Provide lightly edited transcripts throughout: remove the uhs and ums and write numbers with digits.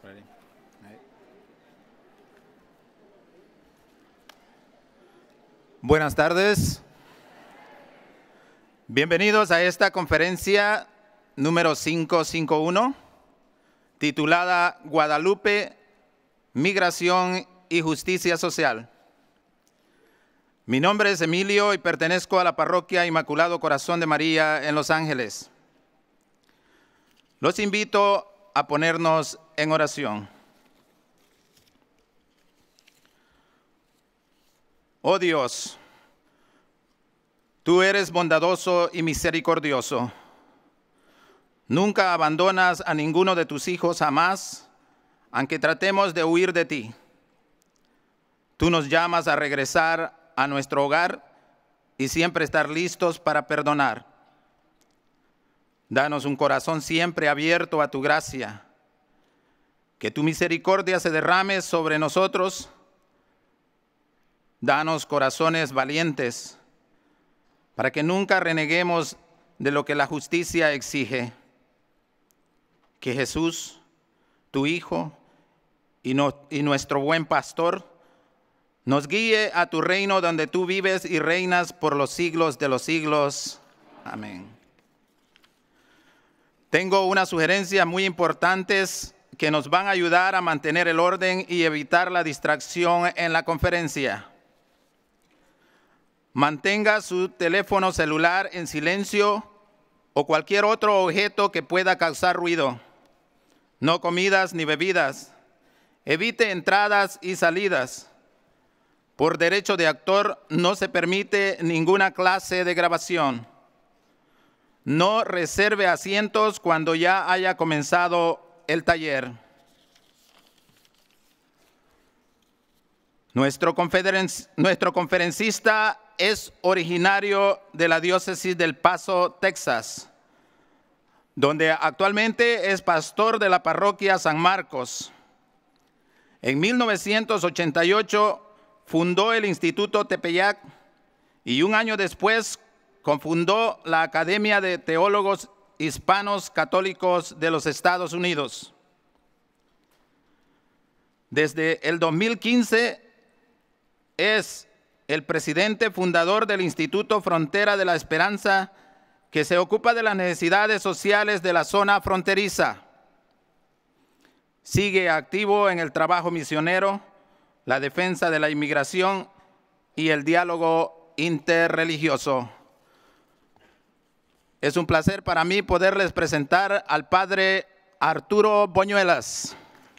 Ready? Ahí. Buenas tardes. Bienvenidos a esta conferencia número 551, titulada Guadalupe, Migración y Justicia Social. Mi nombre es Emilio y pertenezco a la Parroquia Inmaculado Corazón de María en Los Ángeles. Los invito a ponernos en oración. Oh Dios, tú eres bondadoso y misericordioso. Nunca abandonas a ninguno de tus hijos jamás, aunque tratemos de huir de ti. Tú nos llamas a regresar a nuestro hogar y siempre estar listos para perdonar. Danos un corazón siempre abierto a tu gracia. Que tu misericordia se derrame sobre nosotros. Danos corazones valientes para que nunca reneguemos de lo que la justicia exige. Que Jesús, tu Hijo y nuestro buen pastor, nos guíe a tu reino donde tú vives y reinas por los siglos de los siglos. Amén. Tengo unas sugerencias muy importantes que nos van a ayudar a mantener el orden y evitar la distracción en la conferencia. Mantenga su teléfono celular en silencio o cualquier otro objeto que pueda causar ruido. No comidas ni bebidas. Evite entradas y salidas. Por derecho de autor no se permite ninguna clase de grabación. No reserve asientos cuando ya haya comenzado el taller. Nuestro conferencista es originario de la diócesis del Paso, Texas, donde actualmente es pastor de la parroquia San Marcos. En 1988 fundó el Instituto Tepeyac y un año después cofundó la Academia de Teólogos Hispanos Católicos de los Estados Unidos. Desde el 2015 es el presidente fundador del Instituto Frontera de la Esperanza, que se ocupa de las necesidades sociales de la zona fronteriza. Sigue activo en el trabajo misionero, la defensa de la inmigración y el diálogo interreligioso. Es un placer para mí poderles presentar al padre Arturo Boñuelas.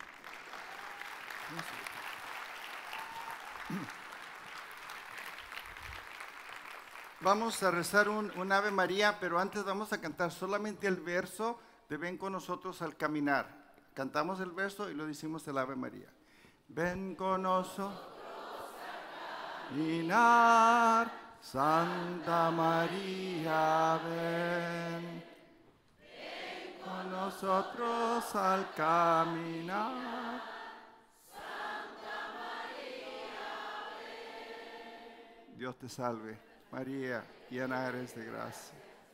Vamos a rezar un Ave María, pero antes vamos a cantar solamente el verso de Ven con nosotros al caminar. Cantamos el verso y lo decimos el Ave María. Ven con nosotros al caminar. Santa María, ven con nosotros al caminar. Santa María, ven. Dios te salve, María, llena eres de gracia.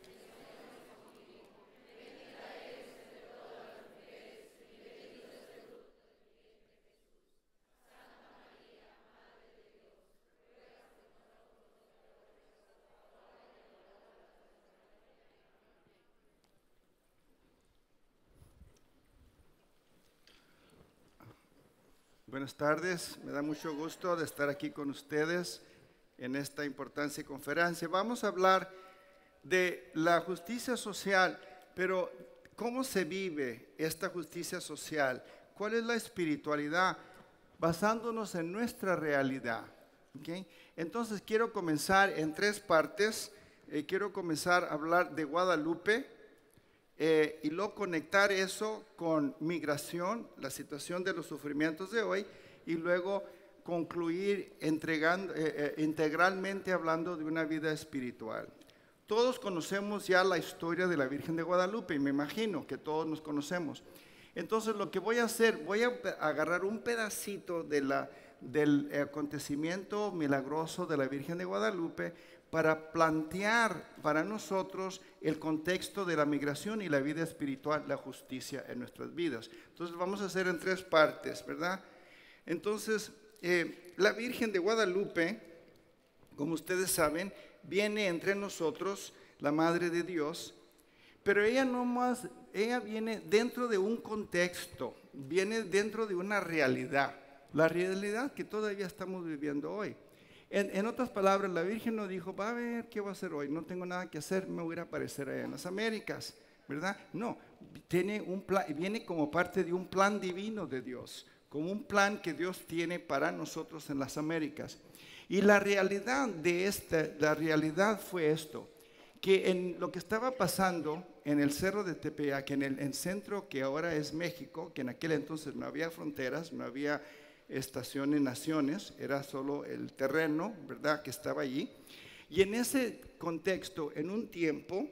Buenas tardes, me da mucho gusto de estar aquí con ustedes en esta importante conferencia. Vamos a hablar de la justicia social, pero ¿cómo se vive esta justicia social? ¿Cuál es la espiritualidad? Basándonos en nuestra realidad. ¿Okay? Entonces quiero comenzar en tres partes. Quiero comenzar a hablar de Guadalupe. Y luego conectar eso con migración, la situación de los sufrimientos de hoy, y luego concluir integralmente hablando de una vida espiritual. Todos conocemos ya la historia de la Virgen de Guadalupe, y me imagino que todos nos conocemos. Entonces lo que voy a hacer, voy a agarrar un pedacito del acontecimiento milagroso de la Virgen de Guadalupe para plantear para nosotros el contexto de la migración y la vida espiritual, la justicia en nuestras vidas. Entonces vamos a hacer en 3 partes, ¿verdad? Entonces, la Virgen de Guadalupe, como ustedes saben, viene entre nosotros, la Madre de Dios, pero ella viene dentro de un contexto, viene dentro de una realidad, la realidad que todavía estamos viviendo hoy. En otras palabras, la Virgen no dijo, va a ver qué va a hacer hoy, no tengo nada que hacer, me voy a aparecer allá en las Américas, ¿verdad? No, tiene un plan, viene como parte de un plan divino de Dios, como un plan que Dios tiene para nosotros en las Américas. Y la realidad la realidad fue esto, que en lo que estaba pasando en el Cerro de Tepeyac, en el centro que ahora es México, que en aquel entonces no había fronteras, no había estaciones, naciones, era solo el terreno, ¿verdad?, que estaba allí. Y en ese contexto, en un tiempo,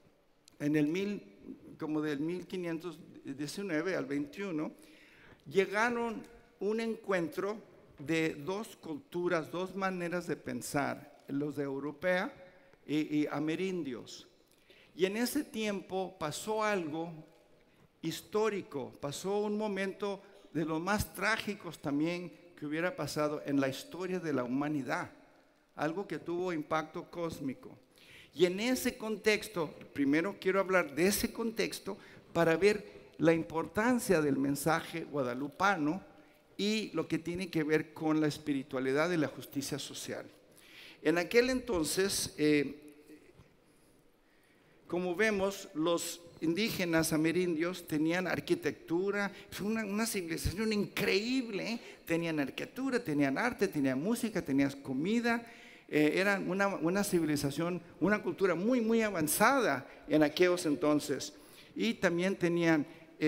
como del 1519 al 21, llegaron un encuentro de 2 culturas, 2 maneras de pensar, los de europea y amerindios. Y en ese tiempo pasó algo histórico, pasó un momento de los más trágicos también que hubiera pasado en la historia de la humanidad, algo que tuvo impacto cósmico. Y en ese contexto, primero quiero hablar de ese contexto para ver la importancia del mensaje guadalupano y lo que tiene que ver con la espiritualidad y la justicia social. En aquel entonces, como vemos, los indígenas amerindios tenían arquitectura, una civilización increíble, tenían arquitectura, tenían arte, tenían música, tenían comida, eran una civilización, una cultura muy, muy avanzada en aquellos entonces. Y también tenían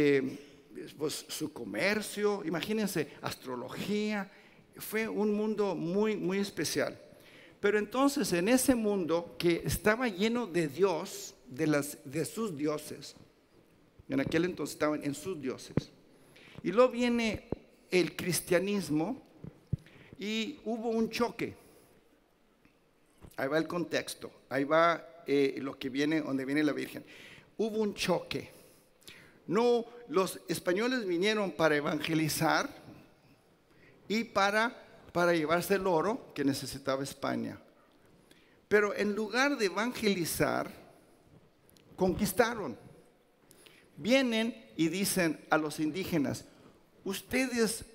pues, su comercio, imagínense, astrología, fue un mundo muy, muy especial. Pero entonces en ese mundo que estaba lleno de Dios, de sus dioses, en aquel entonces estaban en sus dioses, y luego viene el cristianismo y hubo un choque. Ahí va el contexto, ahí va lo que viene, donde viene la Virgen. Hubo un choque. No, los españoles vinieron para evangelizar y para llevarse el oro que necesitaba España. Pero en lugar de evangelizar, conquistaron. Vienen y dicen a los indígenas, ustedes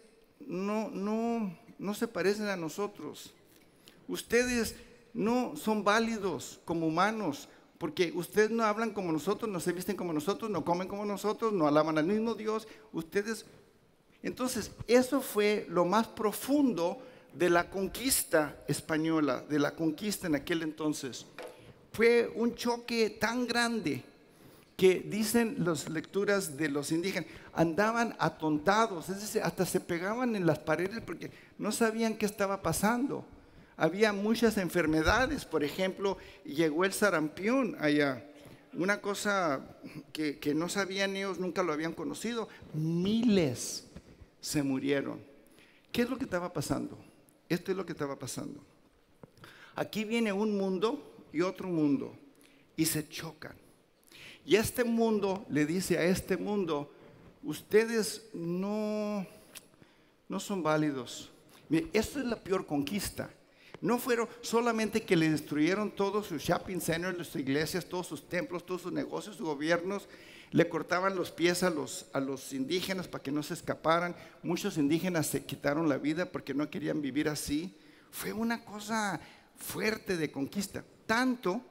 no se parecen a nosotros. Ustedes no son válidos como humanos, porque ustedes no hablan como nosotros, no se visten como nosotros, no comen como nosotros, no alaban al mismo Dios. Ustedes. Entonces, eso fue lo más profundo de la conquista española, de la conquista en aquel entonces. Fue un choque tan grande que dicen las lecturas de los indígenas, andaban atontados, es decir, hasta se pegaban en las paredes porque no sabían qué estaba pasando. Había muchas enfermedades, por ejemplo, llegó el sarampión allá, una cosa que no sabían ellos, nunca lo habían conocido, miles se murieron. ¿Qué es lo que estaba pasando? Esto es lo que estaba pasando. Aquí viene un mundo y otro mundo y se chocan. Y este mundo le dice a este mundo, ustedes no son válidos. Mire, esto es la peor conquista. No fueron solamente que le destruyeron todos sus shopping centers, sus iglesias, todos sus templos, todos sus negocios, sus gobiernos. Le cortaban los pies a los indígenas para que no se escaparan. Muchos indígenas se quitaron la vida porque no querían vivir así. Fue una cosa fuerte de conquista. Tanto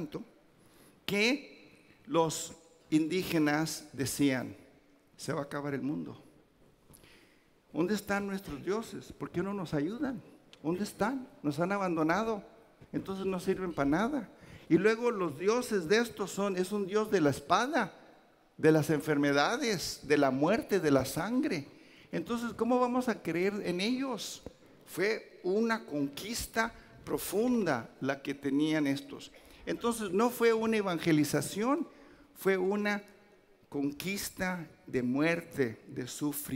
que los indígenas decían, se va a acabar el mundo. ¿Dónde están nuestros dioses? ¿Por qué no nos ayudan? ¿Dónde están? Nos han abandonado. Entonces no sirven para nada. Y luego los dioses de estos es un dios de la espada, de las enfermedades, de la muerte, de la sangre. Entonces, ¿cómo vamos a creer en ellos? Fue una conquista profunda la que tenían estos. Entonces, no fue una evangelización, fue una conquista de muerte, de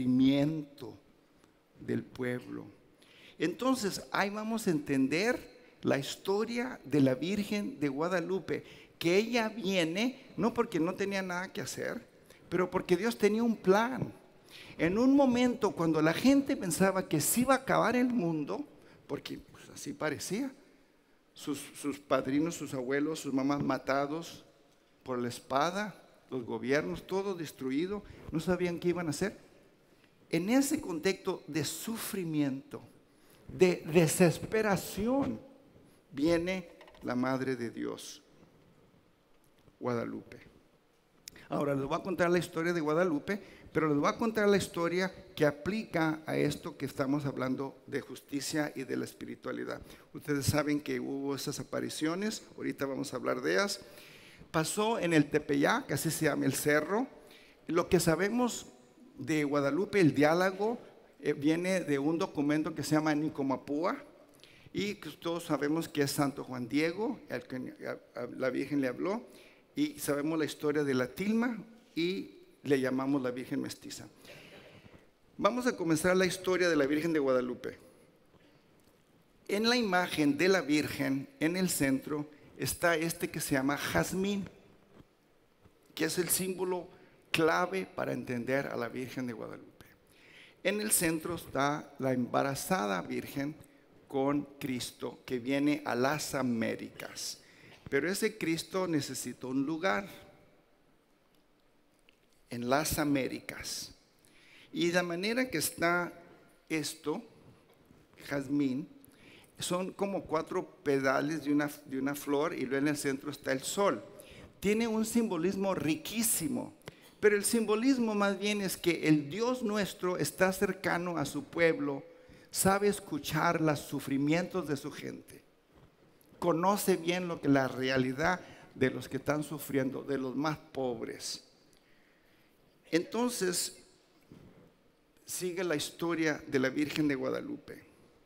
sufrimiento del pueblo. Entonces, ahí vamos a entender la historia de la Virgen de Guadalupe, que ella viene no porque no tenía nada que hacer, pero porque Dios tenía un plan. En un momento cuando la gente pensaba que se iba a acabar el mundo, porque pues, así parecía, sus padrinos, sus abuelos, sus mamás matados por la espada, los gobiernos, todo destruido, no sabían qué iban a hacer. En ese contexto de sufrimiento, de desesperación, viene la Madre de Dios, Guadalupe. Ahora les voy a contar la historia de Guadalupe, pero les voy a contar la historia que aplica a esto que estamos hablando de justicia y de la espiritualidad. Ustedes saben que hubo esas apariciones, ahorita vamos a hablar de ellas. Pasó en el Tepeyac, así se llama el cerro. Lo que sabemos de Guadalupe, el diálogo, viene de un documento que se llama Nicomapúa, y que todos sabemos que es Santo Juan Diego, al que la Virgen le habló, y sabemos la historia de la tilma y le llamamos la Virgen Mestiza. Vamos a comenzar la historia de la Virgen de Guadalupe. En la imagen de la Virgen, en el centro, está este que se llama jazmín, que es el símbolo clave para entender a la Virgen de Guadalupe. En el centro está la embarazada Virgen con Cristo que viene a las Américas. Pero ese Cristo necesitó un lugar en las Américas. Y de manera que está esto, jazmín, son como 4 pedales de una flor, y luego en el centro está el sol. Tiene un simbolismo riquísimo, pero el simbolismo más bien es que el Dios nuestro está cercano a su pueblo, sabe escuchar los sufrimientos de su gente, conoce bien lo que la realidad de los que están sufriendo, de los más pobres. Entonces, sigue la historia de la Virgen de Guadalupe.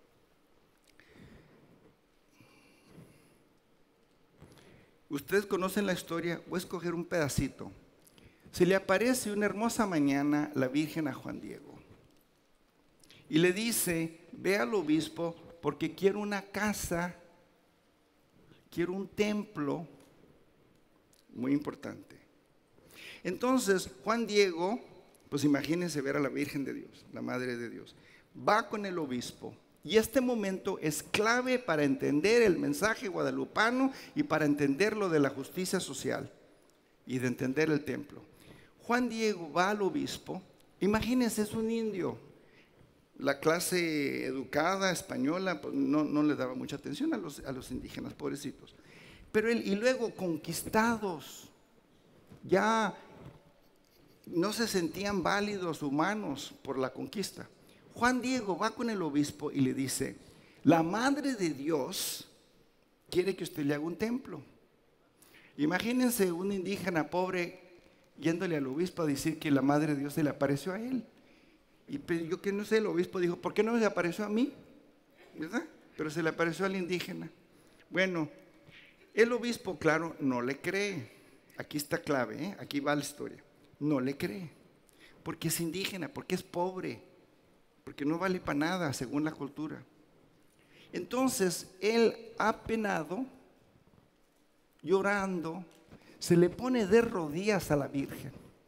Ustedes conocen la historia, voy a escoger un pedacito. Se le aparece una hermosa mañana la Virgen a Juan Diego y le dice: ve al obispo porque quiero una casa, quiero un templo muy importante. Entonces Juan Diego, pues imagínense ver a la Virgen de Dios, la Madre de Dios, va con el obispo. Y este momento es clave para entender el mensaje guadalupano y para entender lo de la justicia social y de entender el templo. Juan Diego va al obispo, imagínense, es un indio. La clase educada española pues, no le daba mucha atención a los indígenas, pobrecitos. Pero y luego conquistados, ya no se sentían válidos, humanos por la conquista. Juan Diego va con el obispo y le dice: la Madre de Dios quiere que usted le haga un templo. Imagínense un indígena pobre yéndole al obispo a decir que la Madre de Dios se le apareció a él. Y yo que no sé, el obispo dijo: ¿por qué no me se apareció a mí? ¿Verdad? Pero se le apareció al indígena. Bueno, el obispo, claro, no le cree. Aquí está clave, aquí va la historia. No le cree, porque es indígena, porque es pobre, porque no vale para nada según la cultura. Entonces él, apenado, llorando, se le pone de rodillas a la Virgen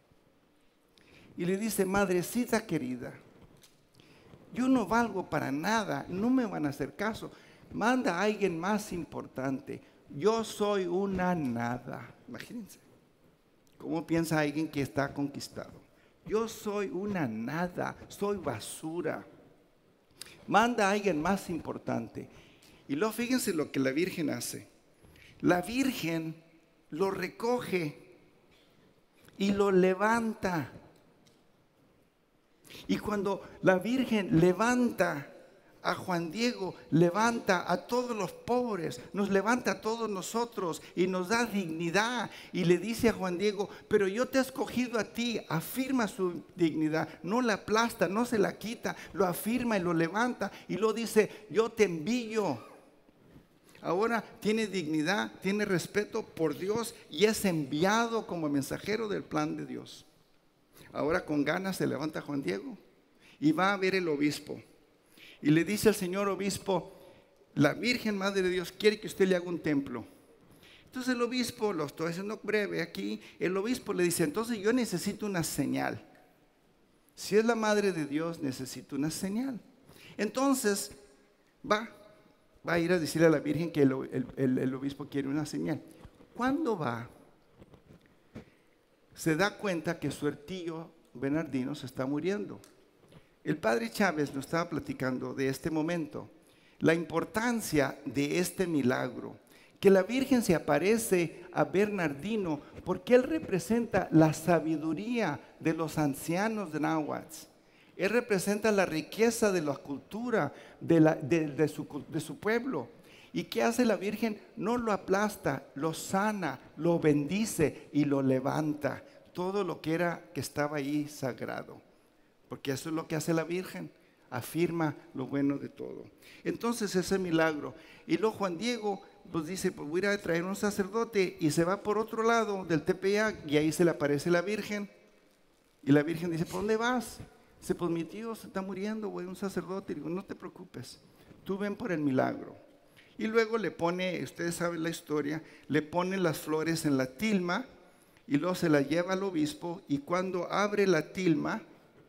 y le dice: madrecita querida, yo no valgo para nada, no me van a hacer caso, manda a alguien más importante, yo soy una nada. Imagínense cómo piensa alguien que está conquistado. Yo soy una nada, soy basura. Manda a alguien más importante. Y luego fíjense lo que la Virgen hace. La Virgen lo recoge y lo levanta. Y cuando la Virgen levanta a Juan Diego, levanta a todos los pobres, nos levanta a todos nosotros y nos da dignidad. Y le dice a Juan Diego: pero yo te he escogido a ti. Afirma su dignidad, no la aplasta, no se la quita, lo afirma y lo levanta. Y lo dice: yo te envío. Ahora tiene dignidad, tiene respeto por Dios y es enviado como mensajero del plan de Dios. Ahora con ganas se levanta Juan Diego y va a ver el obispo. Y le dice al señor obispo: la Virgen Madre de Dios quiere que usted le haga un templo. Entonces el obispo, lo estoy haciendo breve aquí, el obispo le dice, entonces yo necesito una señal. Si es la Madre de Dios, necesito una señal. Entonces va a ir a decirle a la Virgen que el obispo quiere una señal. Cuando va, se da cuenta que su tío Bernardino se está muriendo. El padre Chávez nos estaba platicando de este momento, la importancia de este milagro, que la Virgen se aparece a Bernardino porque él representa la sabiduría de los ancianos de náhuatl. Él representa la riqueza de la cultura de su pueblo. ¿Y qué hace la Virgen? No lo aplasta, lo sana, lo bendice y lo levanta. Todo lo que estaba ahí sagrado. Porque eso es lo que hace la Virgen. Afirma lo bueno de todo. Entonces ese milagro. Y luego Juan Diego pues dice, pues voy a ir a traer un sacerdote, y se va por otro lado del Tepeyac y ahí se le aparece la Virgen. Y la Virgen dice, ¿por dónde vas? Dice, pues mi tío se está muriendo, güey, un sacerdote. Y digo, no te preocupes, tú ven por el milagro. Y luego le pone, ustedes saben la historia, le pone las flores en la tilma y luego se la lleva al obispo, y cuando abre la tilma,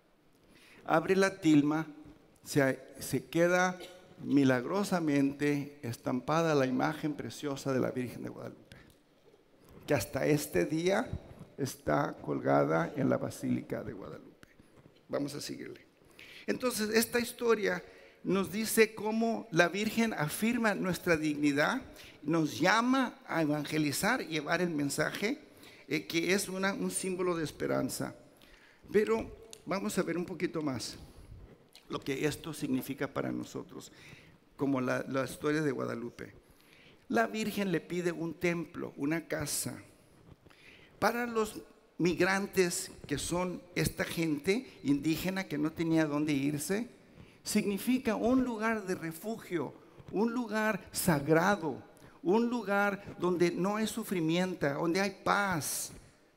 se queda milagrosamente estampada la imagen preciosa de la Virgen de Guadalupe, que hasta este día está colgada en la Basílica de Guadalupe. Vamos a seguirle. Entonces, esta historia nos dice cómo la Virgen afirma nuestra dignidad, nos llama a evangelizar, llevar el mensaje, que es un símbolo de esperanza. Pero vamos a ver un poquito más lo que esto significa para nosotros, como la historia de Guadalupe. La Virgen le pide un templo, una casa. Para los migrantes, que son esta gente indígena que no tenía dónde irse, significa un lugar de refugio, un lugar sagrado, un lugar donde no hay sufrimiento, donde hay paz.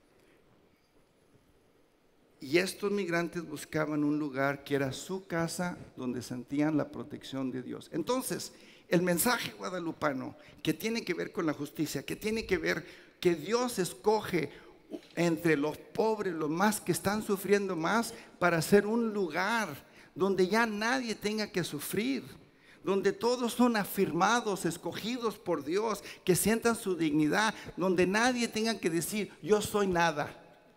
Y estos migrantes buscaban un lugar que era su casa, donde sentían la protección de Dios. Entonces, el mensaje guadalupano, que tiene que ver con la justicia, que tiene que ver que Dios escoge entre los pobres, los más que están sufriendo más, para hacer un lugar donde ya nadie tenga que sufrir, donde todos son afirmados, escogidos por Dios, que sientan su dignidad, donde nadie tenga que decir, yo soy nada.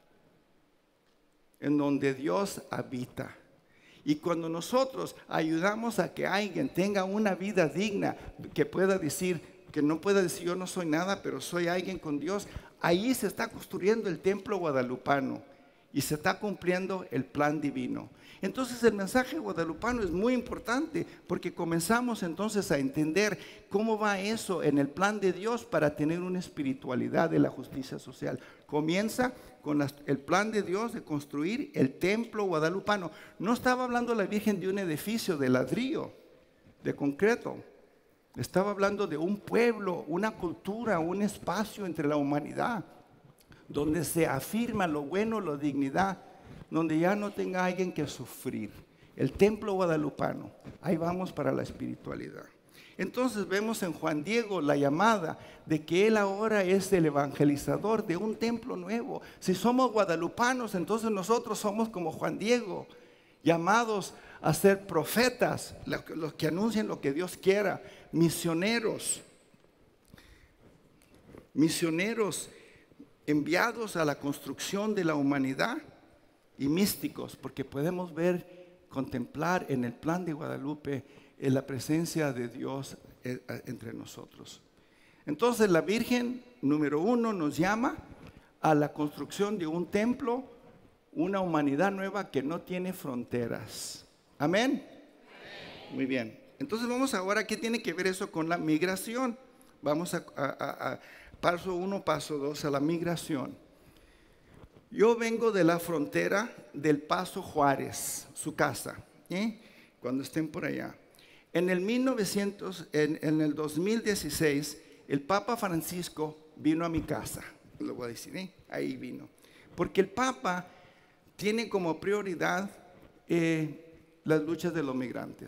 En donde Dios habita. Y cuando nosotros ayudamos a que alguien tenga una vida digna, que pueda decir, que no pueda decir yo no soy nada, pero soy alguien con Dios, ahí se está construyendo el templo guadalupano y se está cumpliendo el plan divino. Entonces el mensaje guadalupano es muy importante, porque comenzamos entonces a entender cómo va eso en el plan de Dios para tener una espiritualidad de la justicia social. Comienza con el plan de Dios de construir el templo guadalupano. No estaba hablando la Virgen de un edificio de ladrillo, de concreto. Estaba hablando de un pueblo, una cultura, un espacio entre la humanidad, donde se afirma lo bueno, la dignidad, donde ya no tenga alguien que sufrir. El templo guadalupano, ahí vamos para la espiritualidad. Entonces vemos en Juan Diego la llamada de que él ahora es el evangelizador de un templo nuevo. Si somos guadalupanos, entonces nosotros somos como Juan Diego, llamados a ser profetas, los que anuncian lo que Dios quiera, misioneros enviados a la construcción de la humanidad, y místicos, porque podemos ver, contemplar en el plan de Guadalupe la presencia de Dios entre nosotros. Entonces la Virgen, número uno, nos llama a la construcción de un templo, una humanidad nueva que no tiene fronteras. ¿Amén? Muy bien. Entonces vamos ahora, ¿qué tiene que ver eso con la migración? Vamos a paso 1, paso 2, a la migración. Yo vengo de la frontera del Paso Juárez, su casa, cuando estén por allá. En el 2016, el Papa Francisco vino a mi casa, lo voy a decir, ahí vino. Porque el Papa tiene como prioridad las luchas de los migrantes.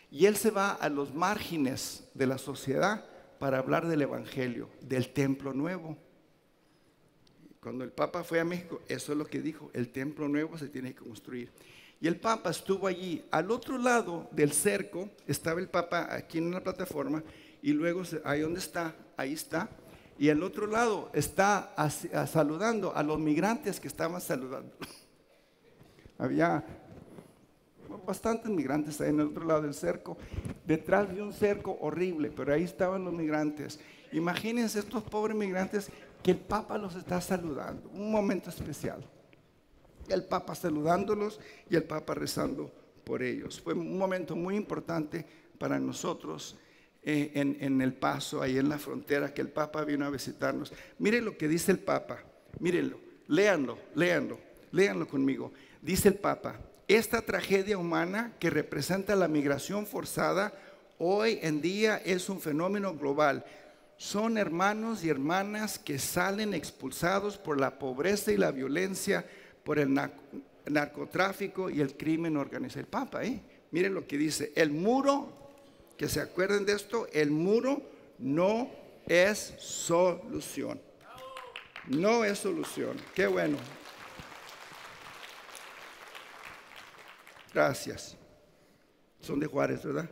Y él se va a los márgenes de la sociedad para hablar del evangelio, del templo nuevo. Cuando el Papa fue a México, eso es lo que dijo: el templo nuevo se tiene que construir. Y el Papa estuvo allí. Al otro lado del cerco estaba el Papa aquí en una plataforma, y luego ahí donde está, ahí está. Y al otro lado está saludando a los migrantes que estaban saludando. Había bastantes migrantes ahí en el otro lado del cerco, detrás de un cerco horrible, pero ahí estaban los migrantes. Imagínense estos pobres migrantes que el Papa los está saludando, un momento especial. El Papa saludándolos y el Papa rezando por ellos. Fue un momento muy importante para nosotros en El Paso, ahí en la frontera, que el Papa vino a visitarnos. Miren lo que dice el Papa, mírenlo, léanlo conmigo. Dice el Papa: esta tragedia humana que representa la migración forzada hoy en día es un fenómeno global. Son hermanos y hermanas que salen expulsados por la pobreza y la violencia, por el narcotráfico y el crimen organizado. El Papa, miren lo que dice: el muro, que se acuerden de esto, el muro no es solución. No es solución. Qué bueno. Gracias. Son de Juárez, ¿verdad?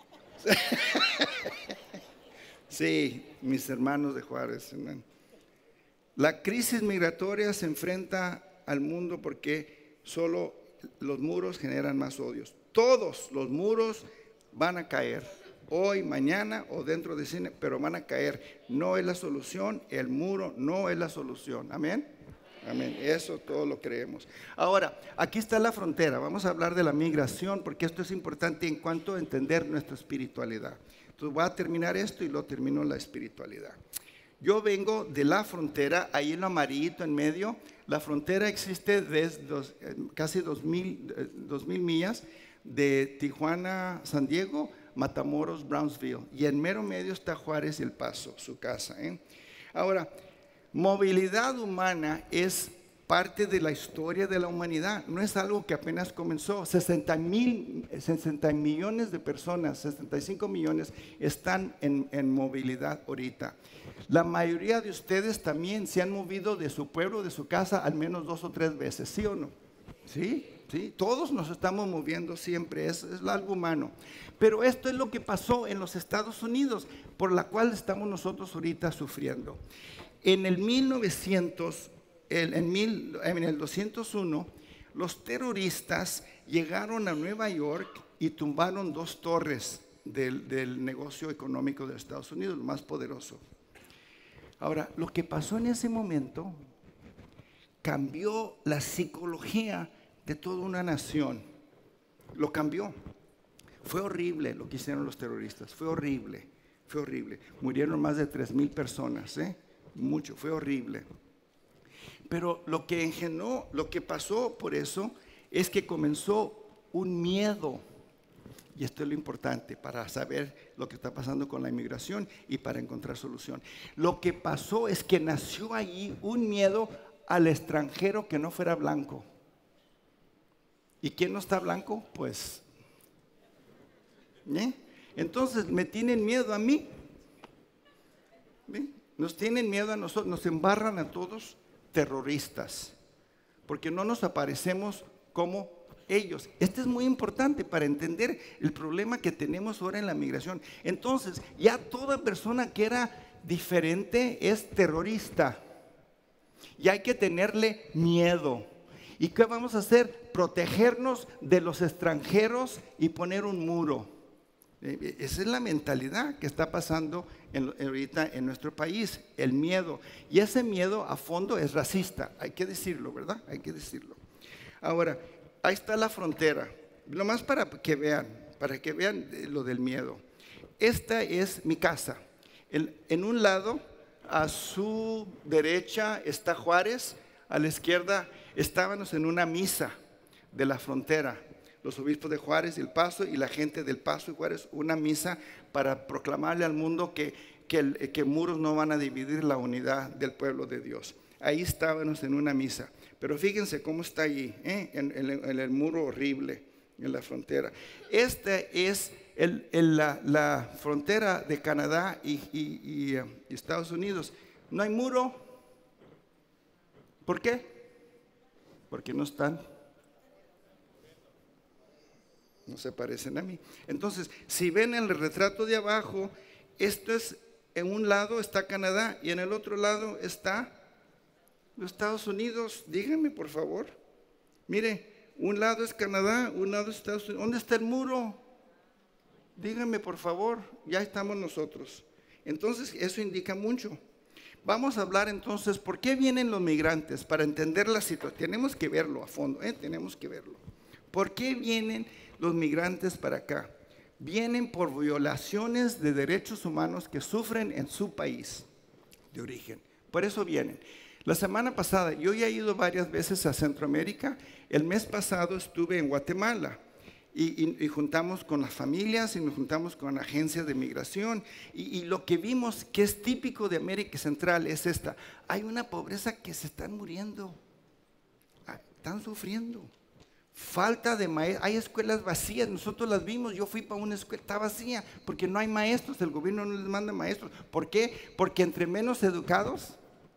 Sí, mis hermanos de Juárez. La crisis migratoria se enfrenta al mundo porque solo los muros generan más odios. Todos los muros van a caer, hoy, mañana o dentro de cine, pero van a caer. No es la solución, el muro no es la solución. Amén. Amén, eso todo lo creemos. Ahora, aquí está la frontera. Vamos a hablar de la migración porque esto es importante en cuanto a entender nuestra espiritualidad. Entonces voy a terminar esto y luego termino la espiritualidad. Yo vengo de la frontera, ahí en lo amarillito en medio. La frontera existe desde casi 2000 millas, de Tijuana, San Diego, Matamoros, Brownsville. Y en mero medio está Juárez y El Paso, su casa. Ahora, movilidad humana es parte de la historia de la humanidad. No es algo que apenas comenzó. 60 millones de personas, 65 millones están en movilidad ahorita. La mayoría de ustedes también se han movido de su pueblo, de su casa, al menos 2 o 3 veces, ¿sí o no? Sí, sí, todos nos estamos moviendo siempre, es algo humano. Pero esto es lo que pasó en los Estados Unidos, por la cual estamos nosotros ahorita sufriendo. En el 201, los terroristas llegaron a Nueva York y tumbaron 2 torres del negocio económico de Estados Unidos, lo más poderoso. Ahora, lo que pasó en ese momento cambió la psicología de toda una nación. Lo cambió. Fue horrible lo que hicieron los terroristas, fue horrible, fue horrible. Murieron más de 3,000 personas, mucho, fue horrible. Pero lo que pasó por eso es que comenzó un miedo. Y esto es lo importante para saber lo que está pasando con la inmigración y para encontrar solución. Lo que pasó es que nació allí un miedo al extranjero que no fuera blanco. ¿Y quién no está blanco? Pues, entonces me tienen miedo a mí. Nos tienen miedo a nosotros, nos embarran a todos terroristas, porque no nos aparecemos como ellos. Esto es muy importante para entender el problema que tenemos ahora en la migración. Entonces, ya toda persona que era diferente es terrorista. Y hay que tenerle miedo. ¿Y qué vamos a hacer? Protegernos de los extranjeros y poner un muro. Esa es la mentalidad que está pasando ahorita en nuestro país, el miedo. Y ese miedo a fondo es racista, hay que decirlo, ¿verdad? Hay que decirlo. Ahora, ahí está la frontera, nomás para que vean lo del miedo. Esta es mi casa. En un lado, a su derecha está Juárez, a la izquierda estábamos en una misa de la frontera. Los obispos de Juárez y El Paso y la gente del Paso y Juárez, una misa para proclamarle al mundo que muros no van a dividir la unidad del pueblo de Dios. Ahí estábamos en una misa. Pero fíjense cómo está allí, en el muro horrible, en la frontera. Este es la frontera de Canadá y Estados Unidos, no hay muro. ¿Por qué? Porque no se parecen a mí. Entonces, si ven el retrato de abajo, esto es, en un lado está Canadá y en el otro lado está los Estados Unidos. Díganme, por favor. Mire, un lado es Canadá, un lado es Estados Unidos. ¿Dónde está el muro? Díganme, por favor. Ya estamos nosotros. Entonces, eso indica mucho. Vamos a hablar entonces, ¿por qué vienen los migrantes? Para entender la situación. Tenemos que verlo a fondo, tenemos que verlo. ¿Por qué vienen los migrantes para acá? Vienen por violaciones de derechos humanos que sufren en su país de origen. Por eso vienen. La semana pasada, yo ya he ido varias veces a Centroamérica. El mes pasado estuve en Guatemala y juntamos con las familias y nos juntamos con agencias de migración. Y lo que vimos que es típico de América Central es esta. Hay una pobreza que se están muriendo, están sufriendo. Falta de maestros, hay escuelas vacías, nosotros las vimos, yo fui para una escuela, está vacía, porque no hay maestros, el gobierno no les manda maestros. ¿Por qué? Porque entre menos educados,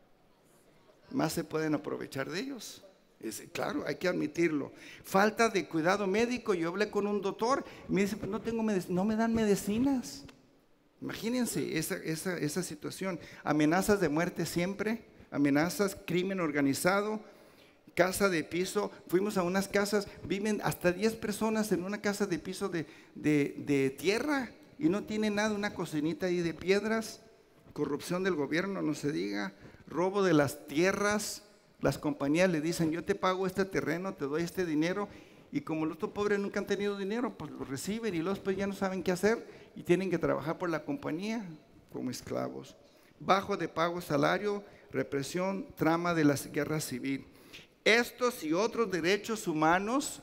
más se pueden aprovechar de ellos. Claro, hay que admitirlo. Falta de cuidado médico, yo hablé con un doctor, me dice, pues no me dan medicinas. Imagínense esa situación, amenazas de muerte siempre, amenazas, crimen organizado, casa de piso. Fuimos a unas casas, viven hasta 10 personas en una casa de piso de tierra y no tienen nada, una cocinita ahí de piedras. Corrupción del gobierno, no se diga, robo de las tierras. Las compañías le dicen, yo te pago este terreno, te doy este dinero, y como los pobres nunca han tenido dinero, pues lo reciben y los pues ya no saben qué hacer y tienen que trabajar por la compañía como esclavos. Bajo de pago salario, represión, trama de la guerra civil. Estos y otros derechos humanos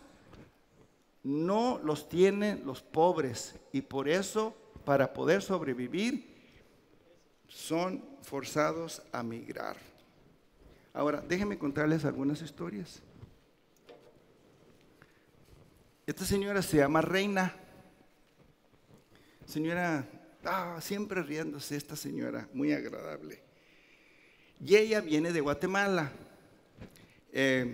no los tienen los pobres y por eso, para poder sobrevivir, son forzados a migrar. Ahora, déjenme contarles algunas historias. Esta señora se llama Reina. Señora, siempre riéndose esta señora, muy agradable. Y ella viene de Guatemala. En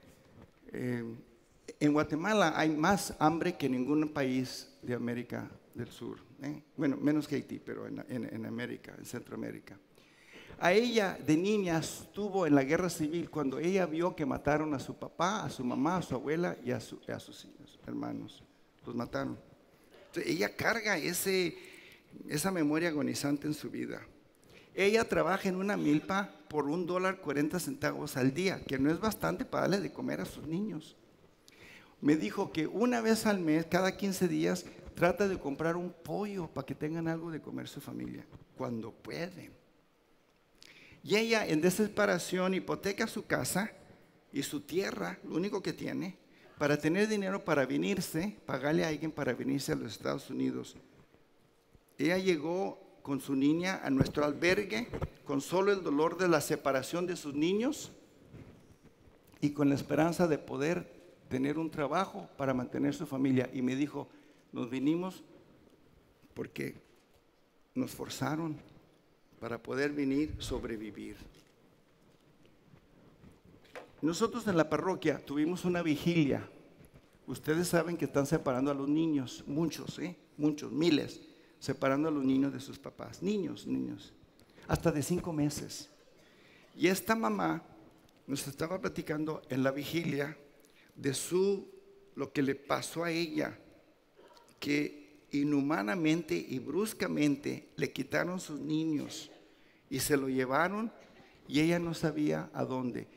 Guatemala hay más hambre que en ningún país de América del Sur. Bueno, menos que Haití, pero en América, en Centroamérica. A ella de niña estuvo en la guerra civil cuando ella vio que mataron a su papá, a su mamá, a su abuela y a sus hermanos. Los mataron. Entonces, ella carga esa memoria agonizante en su vida. Ella trabaja en una milpa por $1.40 al día, que no es bastante para darle de comer a sus niños. Me dijo que una vez al mes, cada 15 días, trata de comprar un pollo para que tengan algo de comer su familia, cuando pueden. Y ella, en desesperación, hipoteca su casa y su tierra, lo único que tiene, para tener dinero para venirse, pagarle a alguien para venirse a los Estados Unidos. Ella llegó con su niña a nuestro albergue, con solo el dolor de la separación de sus niños y con la esperanza de poder tener un trabajo para mantener su familia. Y me dijo, nos vinimos porque nos forzaron para poder venir, sobrevivir. Nosotros en la parroquia tuvimos una vigilia. Ustedes saben que están separando a los niños, muchos, miles, separando a los niños de sus papás. Niños, hasta de 5 meses. Y esta mamá nos estaba platicando en la vigilia de lo que le pasó a ella, que inhumanamente y bruscamente le quitaron sus niños y se lo llevaron y ella no sabía a dónde.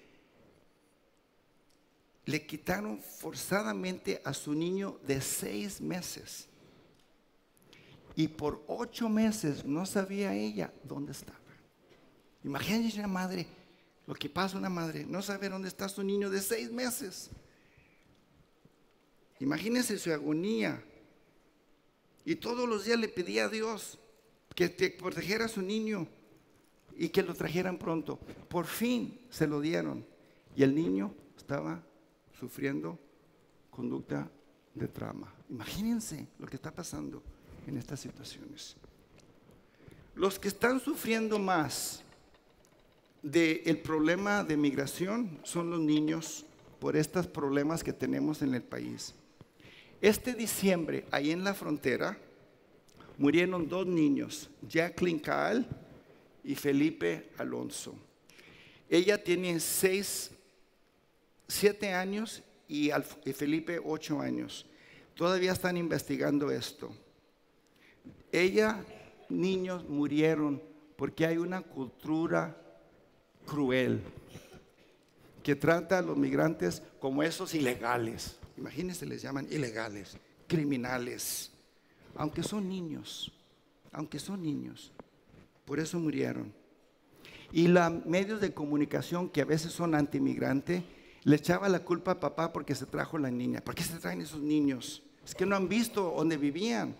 Le quitaron forzadamente a su niño de 6 meses y por 8 meses no sabía ella dónde estaba. Imagínense una madre, lo que pasa a una madre, no saber dónde está su niño de 6 meses. Imagínense su agonía. Y todos los días le pedía a Dios que te protegiera a su niño y que lo trajeran pronto. Por fin se lo dieron y el niño estaba sufriendo conducta de trauma. Imagínense lo que está pasando. en estas situaciones. Los que están sufriendo más del problema de migración son los niños por estos problemas que tenemos en el país. Este diciembre, ahí en la frontera, murieron 2 niños, Jacqueline Caal y Felipe Alonso. Ella tiene 7 años y Felipe 8 años. Todavía están investigando esto. Niños murieron porque hay una cultura cruel que trata a los migrantes como esos ilegales. Imagínense, les llaman ilegales, criminales, aunque son niños, por eso murieron. Y los medios de comunicación que a veces son antimigrantes, le echaba la culpa a papá porque se trajo la niña. ¿Por qué se traen esos niños? Es que no han visto dónde vivían.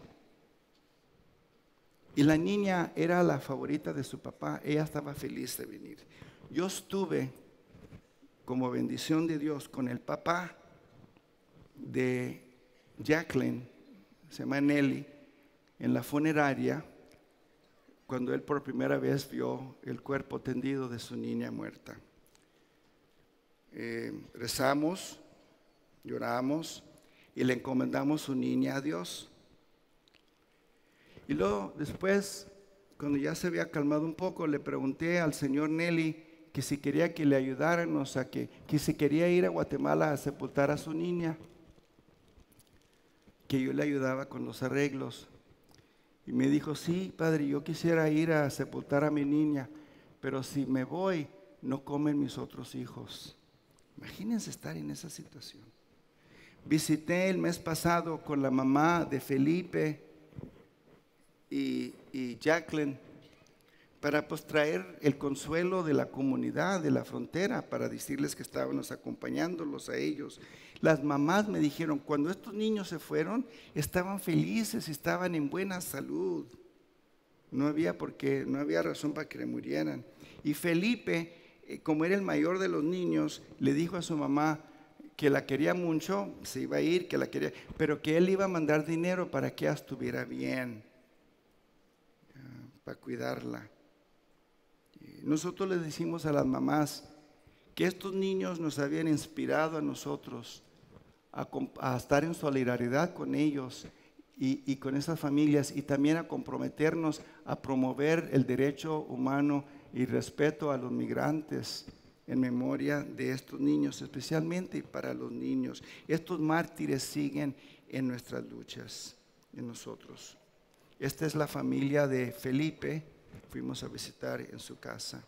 Y la niña era la favorita de su papá, ella estaba feliz de venir. Yo estuve, como bendición de Dios, con el papá de Jacqueline, se llama Nelly, en la funeraria, cuando él por primera vez vio el cuerpo tendido de su niña muerta. Rezamos, lloramos y le encomendamos su niña a Dios. Y luego después, cuando ya se había calmado un poco, le pregunté al señor Nelly que si quería que le ayudáramos que si quería ir a Guatemala a sepultar a su niña, que yo le ayudaba con los arreglos. Y me dijo, sí, padre, yo quisiera ir a sepultar a mi niña, pero si me voy, no comen mis otros hijos. Imagínense estar en esa situación. Visité el mes pasado con la mamá de Felipe y Jacqueline para pues traer el consuelo de la comunidad de la frontera, para decirles que estábamos acompañándolos a ellos. Las mamás me dijeron, cuando estos niños se fueron, estaban felices y estaban en buena salud. No había razón para que le murieran. Y Felipe, como era el mayor de los niños, le dijo a su mamá que la quería mucho, se iba a ir, que la quería, pero que él iba a mandar dinero para que ella estuviera bien, para cuidarla. Nosotros les decimos a las mamás que estos niños nos habían inspirado a nosotros a estar en solidaridad con ellos y con esas familias, y también a comprometernos a promover el derecho humano y respeto a los migrantes en memoria de estos niños, especialmente para los niños. Estos mártires siguen en nuestras luchas, en nosotros. Esta es la familia de Felipe. Fuimos a visitar en su casa.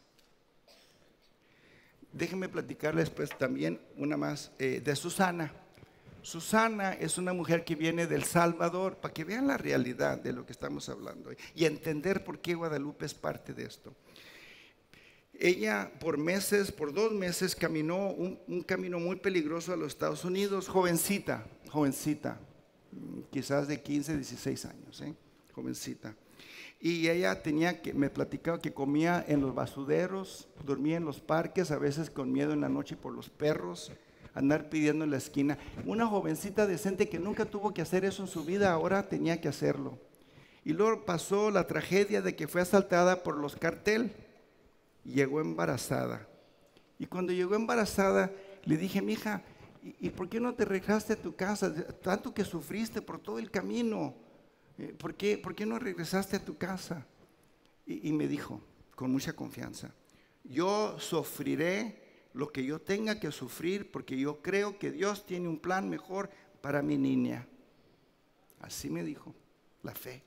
Déjenme platicarles pues también una más de Susana. Susana es una mujer que viene del Salvador, para que vean la realidad de lo que estamos hablando hoy y entender por qué Guadalupe es parte de esto. Ella por 2 meses caminó un camino muy peligroso a los Estados Unidos, jovencita, quizás de 15, 16 años, jovencita. Y ella me platicaba que comía en los basureros, dormía en los parques, a veces con miedo en la noche por los perros, andar pidiendo en la esquina. Una jovencita decente que nunca tuvo que hacer eso en su vida, ahora tenía que hacerlo. Y luego pasó la tragedia de que fue asaltada por los cartel y llegó embarazada. Y cuando llegó embarazada, le dije, mija, ¿y por qué no te regresaste a tu casa? Tanto que sufriste por todo el camino. ¿Por qué no regresaste a tu casa? Y me dijo, con mucha confianza, yo sufriré lo que yo tenga que sufrir, porque yo creo que Dios tiene un plan mejor para mi niña. Así me dijo, la fe.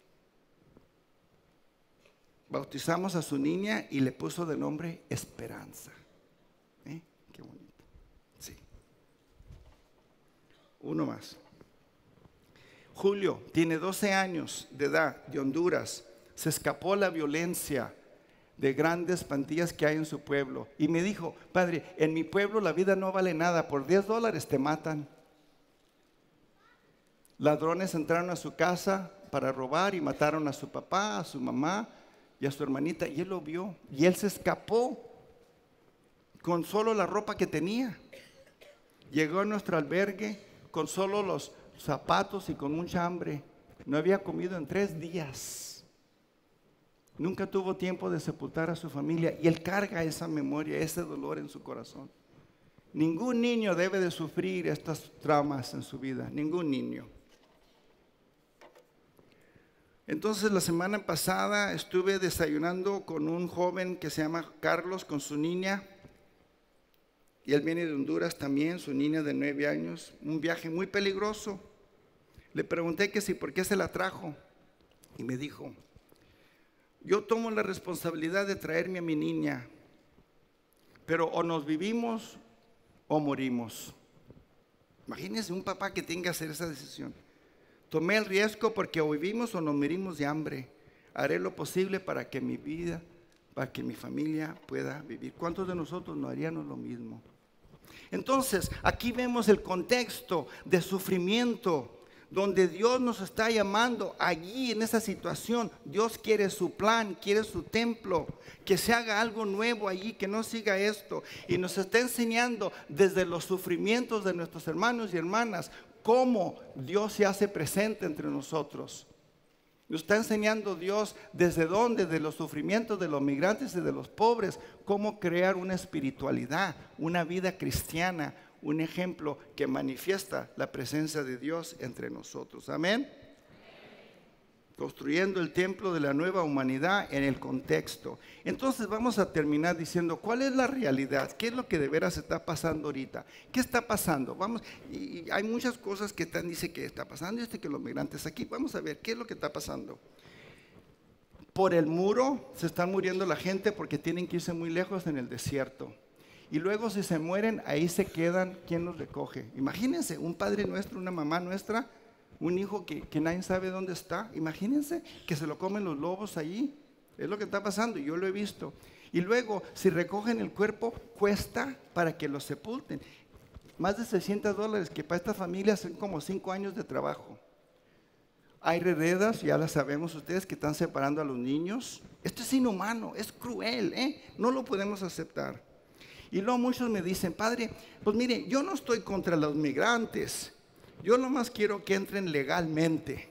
Bautizamos a su niña y le puso de nombre Esperanza. Qué bonito. Sí. Uno más. Julio tiene 12 años de edad, de Honduras. Se escapó la violencia de grandes pandillas que hay en su pueblo. Y me dijo, padre, en mi pueblo la vida no vale nada. Por $10 te matan. Ladrones entraron a su casa para robar y mataron a su papá, a su mamá y a su hermanita. Y él lo vio. Y él se escapó con solo la ropa que tenía. Llegó a nuestro albergue con solo los zapatos y con mucha hambre. No había comido en 3 días. Nunca tuvo tiempo de sepultar a su familia y él carga esa memoria, ese dolor en su corazón. Ningún niño debe de sufrir estas traumas en su vida, ningún niño. Entonces la semana pasada estuve desayunando con un joven que se llama Carlos, con su niña, y él viene de Honduras también, su niña de 9 años, un viaje muy peligroso. Le pregunté que si por qué se la trajo, y me dijo: yo tomo la responsabilidad de traerme a mi niña, pero o nos vivimos o morimos. Imagínense un papá que tenga que hacer esa decisión. Tomé el riesgo porque o vivimos o nos morimos de hambre. Haré lo posible para que mi vida, para que mi familia pueda vivir. ¿Cuántos de nosotros no haríamos lo mismo? Entonces, aquí vemos el contexto de sufrimiento, donde Dios nos está llamando. Allí en esa situación, Dios quiere su plan, quiere su templo, que se haga algo nuevo allí, que no siga esto. Y nos está enseñando desde los sufrimientos de nuestros hermanos y hermanas, cómo Dios se hace presente entre nosotros. Nos está enseñando Dios desde dónde, de los sufrimientos de los migrantes y de los pobres, cómo crear una espiritualidad, una vida cristiana, un ejemplo que manifiesta la presencia de Dios entre nosotros. Amén. Construyendo el templo de la nueva humanidad en el contexto. Entonces vamos a terminar diciendo cuál es la realidad, qué es lo que de veras está pasando ahorita, qué está pasando. Vamos, y hay muchas cosas que dice que está pasando, y que los migrantes aquí, vamos a ver qué es lo que está pasando. Por el muro se están muriendo la gente porque tienen que irse muy lejos en el desierto. Y luego si se mueren, ahí se quedan. ¿Quién los recoge? Imagínense, un padre nuestro, una mamá nuestra, un hijo que nadie sabe dónde está. Imagínense que se lo comen los lobos allí. Es lo que está pasando, yo lo he visto. Y luego, si recogen el cuerpo, cuesta para que lo sepulten. Más de $600, que para estas familias son como 5 años de trabajo. Hay reredas, ya las sabemos ustedes, que están separando a los niños. Esto es inhumano, es cruel, no lo podemos aceptar. Y luego muchos me dicen: padre, pues mire, yo no estoy contra los migrantes, yo nomás quiero que entren legalmente.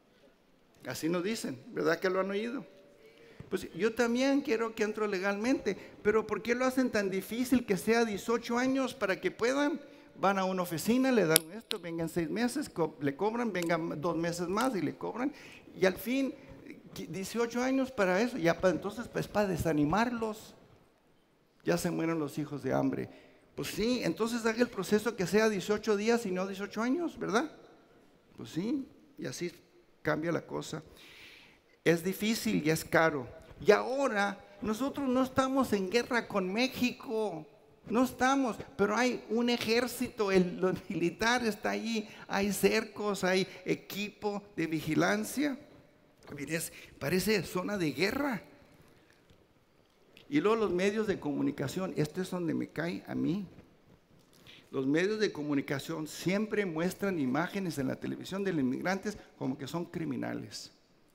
Así nos dicen, ¿verdad que lo han oído? Pues yo también quiero que entren legalmente, pero ¿por qué lo hacen tan difícil que sea 18 años para que puedan? Van a una oficina, le dan esto, vengan 6 meses, le cobran, vengan 2 meses más y le cobran, y al fin 18 años para eso, ya entonces pues para desanimarlos. Ya se mueren los hijos de hambre. Pues sí, entonces haga el proceso que sea 18 días y no 18 años, ¿verdad? Pues sí, y así cambia la cosa. Es difícil y es caro. Y ahora nosotros no estamos en guerra con México, no estamos, pero hay un ejército, los militares está allí, hay cercos, hay equipo de vigilancia. Mire, parece zona de guerra. Y luego los medios de comunicación, esto es donde me cae a mí. Los medios de comunicación siempre muestran imágenes en la televisión de los inmigrantes como que son criminales.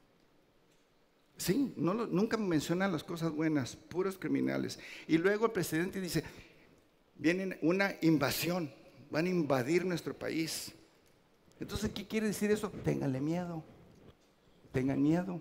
Sí, nunca mencionan las cosas buenas, puros criminales. Y luego el presidente dice: viene una invasión, van a invadir nuestro país. Entonces, ¿qué quiere decir eso? Ténganle miedo, tengan miedo.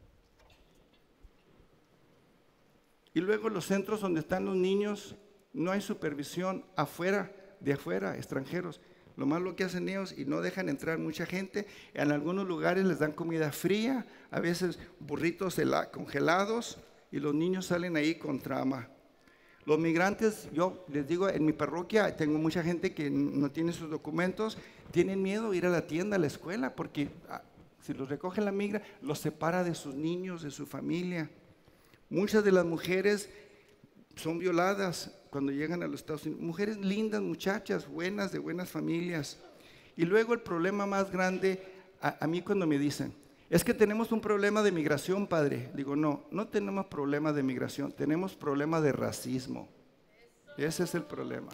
Y luego los centros donde están los niños, no hay supervisión de afuera, extranjeros. Lo más lo que hacen ellos, y no dejan entrar mucha gente. En algunos lugares les dan comida fría, a veces burritos congelados, y los niños salen ahí con trauma. Los migrantes, yo les digo, en mi parroquia tengo mucha gente que no tiene sus documentos, tienen miedo de ir a la tienda, a la escuela, porque si los recoge la migra, los separa de sus niños, de su familia. Muchas de las mujeres son violadas cuando llegan a los Estados Unidos. Mujeres lindas, muchachas, buenas, de buenas familias. Y luego el problema más grande, a mí cuando me dicen: es que tenemos un problema de migración, padre. Digo: no tenemos problema de migración, tenemos problema de racismo. Ese es el problema.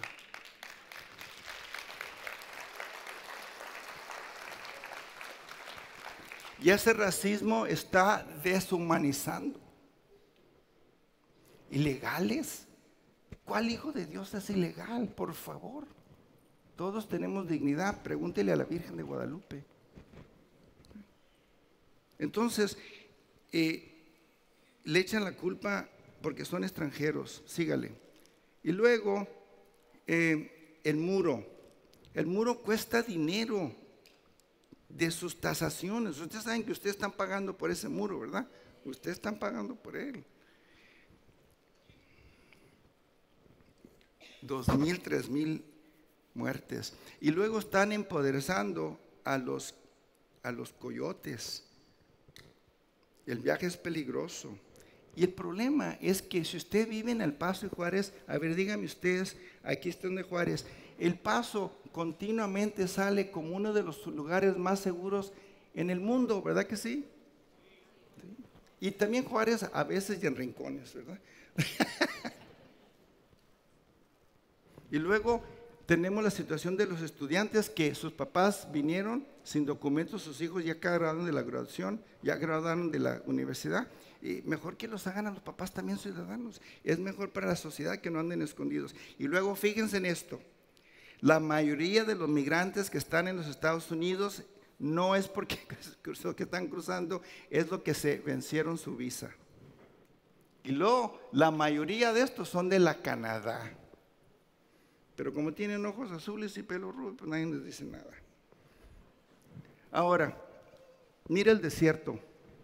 Y ese racismo está deshumanizando. ¿Ilegales? ¿Cuál hijo de Dios es ilegal? Por favor. Todos tenemos dignidad. Pregúntele a la Virgen de Guadalupe. Entonces, le echan la culpa porque son extranjeros, sígale. Y luego, el muro cuesta dinero de sus tasaciones. Ustedes saben que ustedes están pagando por ese muro, ¿verdad? Ustedes están pagando por él. 2,000, 3,000 muertes. Y luego están empoderando a los coyotes. El viaje es peligroso. Y el problema es que si usted vive en El Paso y Juárez, a ver, díganme ustedes, aquí están de Juárez, El Paso continuamente sale como uno de los lugares más seguros en el mundo, ¿verdad que sí? Y también Juárez a veces y en rincones, ¿verdad? Y luego tenemos la situación de los estudiantes que sus papás vinieron sin documentos, sus hijos ya graduaron de la graduación, ya graduaron de la universidad. Y mejor que los hagan a los papás también ciudadanos. Es mejor para la sociedad que no anden escondidos. Y luego fíjense en esto. La mayoría de los migrantes que están en los Estados Unidos no es porque que están cruzando, es lo que se vencieron su visa. Y luego la mayoría de estos son de la Canadá. Pero como tienen ojos azules y pelo rubio, pues nadie les dice nada. Ahora, mira el desierto.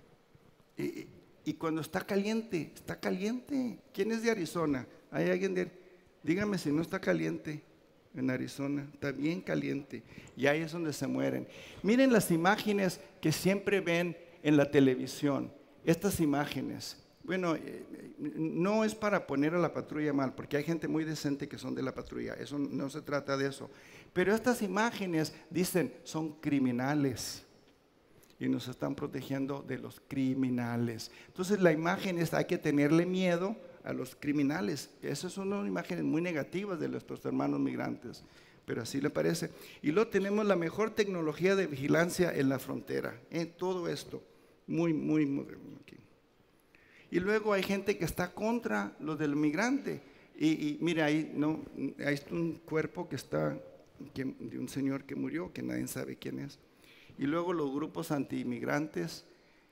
Y cuando está caliente, está caliente. ¿Quién es de Arizona? ¿Hay alguien dígame si no está caliente en Arizona? Está bien caliente. Y ahí es donde se mueren. Miren las imágenes que siempre ven en la televisión. Estas imágenes. Bueno, no es para poner a la patrulla mal, porque hay gente muy decente que son de la patrulla. Eso no se trata de eso. Pero estas imágenes dicen, son criminales. Y nos están protegiendo de los criminales. Entonces la imagen es, hay que tenerle miedo a los criminales. Esas son unas imágenes muy negativas de nuestros hermanos migrantes, pero así le parece. Y luego tenemos la mejor tecnología de vigilancia en la frontera. Todo esto, muy, muy moderno aquí. Y luego hay gente que está contra lo del migrante. Y mira, ahí está un cuerpo que está, de un señor que murió, que nadie sabe quién es. Y luego los grupos anti-inmigrantes.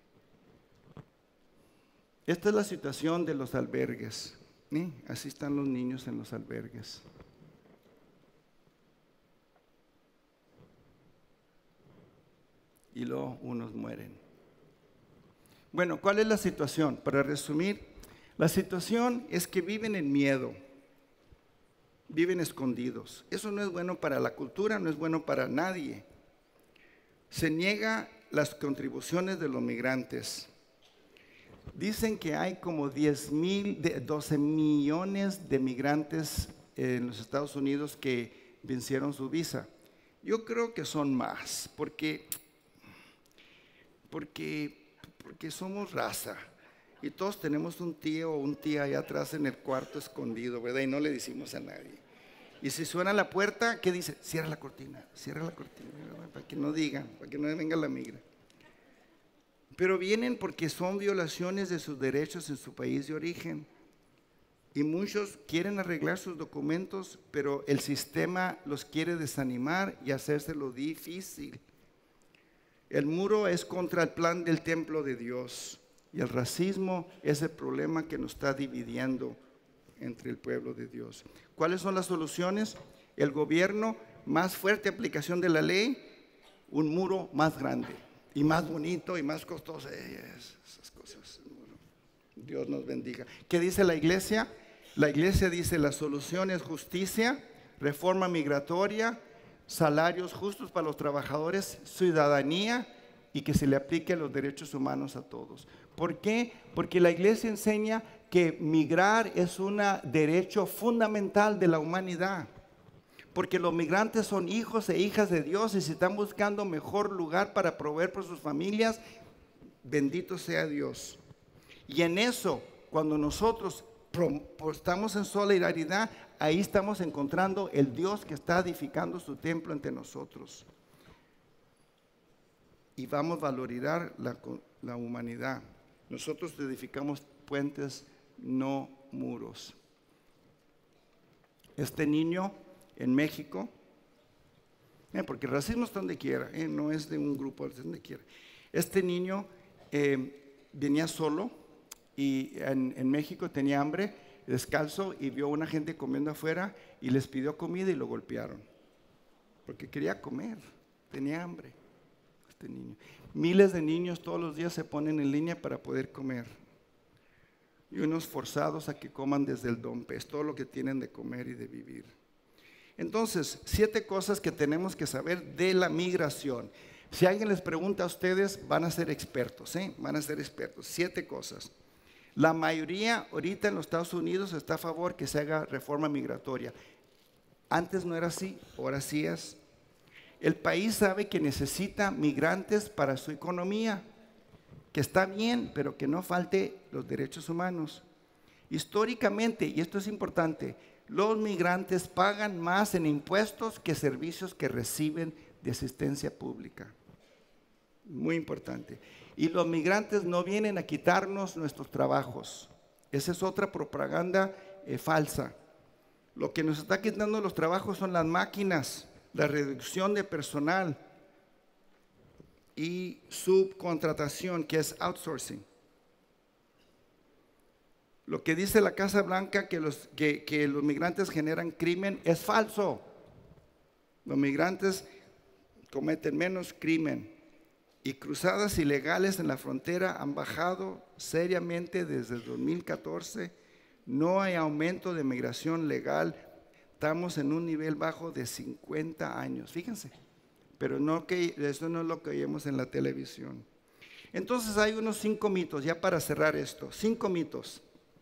Esta es la situación de los albergues. Así están los niños en los albergues. Y luego unos mueren. Bueno, ¿cuál es la situación? Para resumir, la situación es que viven en miedo. Viven escondidos. Eso no es bueno para la cultura, no es bueno para nadie. Se niega las contribuciones de los migrantes. Dicen que hay como 12 millones de migrantes en los Estados Unidos que vencieron su visa. Yo creo que son más, porque somos raza. Y todos tenemos un tío o un tía allá atrás en el cuarto escondido, ¿verdad? Y no le decimos a nadie. Y si suena la puerta, ¿qué dice? Cierra la cortina, ¿verdad? Para que no digan, para que no venga la migra. Pero vienen porque son violaciones de sus derechos en su país de origen. Y muchos quieren arreglar sus documentos, pero el sistema los quiere desanimar y hacérselo difícil. El muro es contra el plan del templo de Dios. Y el racismo es el problema que nos está dividiendo entre el pueblo de Dios. ¿Cuáles son las soluciones? El gobierno, más fuerte aplicación de la ley, un muro más grande y más bonito y más costoso. Esas cosas. Dios nos bendiga. ¿Qué dice la iglesia? La iglesia dice la solución es justicia, reforma migratoria, salarios justos para los trabajadores, ciudadanía y que se le apliquen los derechos humanos a todos. ¿Por qué? Porque la iglesia enseña que migrar es un derecho fundamental de la humanidad. Porque los migrantes son hijos e hijas de Dios y si están buscando mejor lugar para proveer por sus familias, bendito sea Dios. Y en eso, cuando nosotros estamos en solidaridad, ahí estamos encontrando el Dios que está edificando su templo entre nosotros. Y vamos a valorar la humanidad. Nosotros edificamos puentes, no muros. Este niño en México, porque el racismo está donde quiera, no es de un grupo, es donde quiera. Este niño venía solo y en México tenía hambre, descalzo, y vio a una gente comiendo afuera y les pidió comida y lo golpearon. Porque quería comer, tenía hambre este niño. Miles de niños todos los días se ponen en línea para poder comer. Y unos forzados a que coman desde el dompe, es todo lo que tienen de comer y de vivir. Entonces, 7 cosas que tenemos que saber de la migración. Si alguien les pregunta a ustedes, van a ser expertos, van a ser expertos. 7 cosas. La mayoría ahorita en los Estados Unidos está a favor que se haga reforma migratoria. Antes no era así, ahora sí es. El país sabe que necesita migrantes para su economía, que está bien, pero que no falte los derechos humanos. Históricamente, y esto es importante, los migrantes pagan más en impuestos que servicios que reciben de asistencia pública. Muy importante. Y los migrantes no vienen a quitarnos nuestros trabajos. Esa es otra propaganda falsa. Lo que nos está quitando los trabajos son las máquinas, la reducción de personal y subcontratación, que es outsourcing. Lo que dice la Casa Blanca que los migrantes generan crimen es falso. Los migrantes cometen menos crimen y cruzadas ilegales en la frontera han bajado seriamente desde el 2014. No hay aumento de migración legal. Estamos en un nivel bajo de 50 años. Fíjense, pero eso no es lo que oímos en la televisión. Entonces hay unos 5 mitos, ya para cerrar esto, 5 mitos.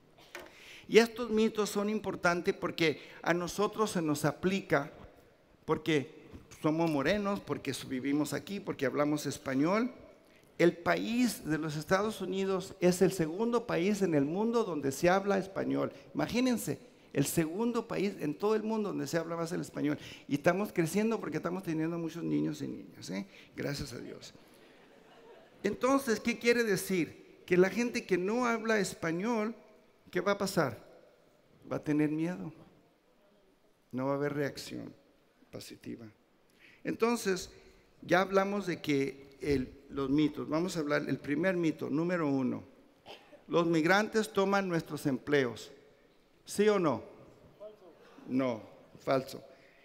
Y estos mitos son importantes porque a nosotros se nos aplica, porque somos morenos, porque vivimos aquí, porque hablamos español. El país de los Estados Unidos es el segundo país en el mundo donde se habla español. Imagínense, el segundo país en todo el mundo donde se habla más el español. Y estamos creciendo porque estamos teniendo muchos niños y niñas, gracias a Dios. Entonces, ¿qué quiere decir? Que la gente que no habla español, ¿qué va a pasar? Va a tener miedo. No va a haber reacción positiva. Entonces, ya hablamos de que los mitos. Vamos a hablar, el primer mito, número 1. Los migrantes toman nuestros empleos. ¿Sí o no? No, falso.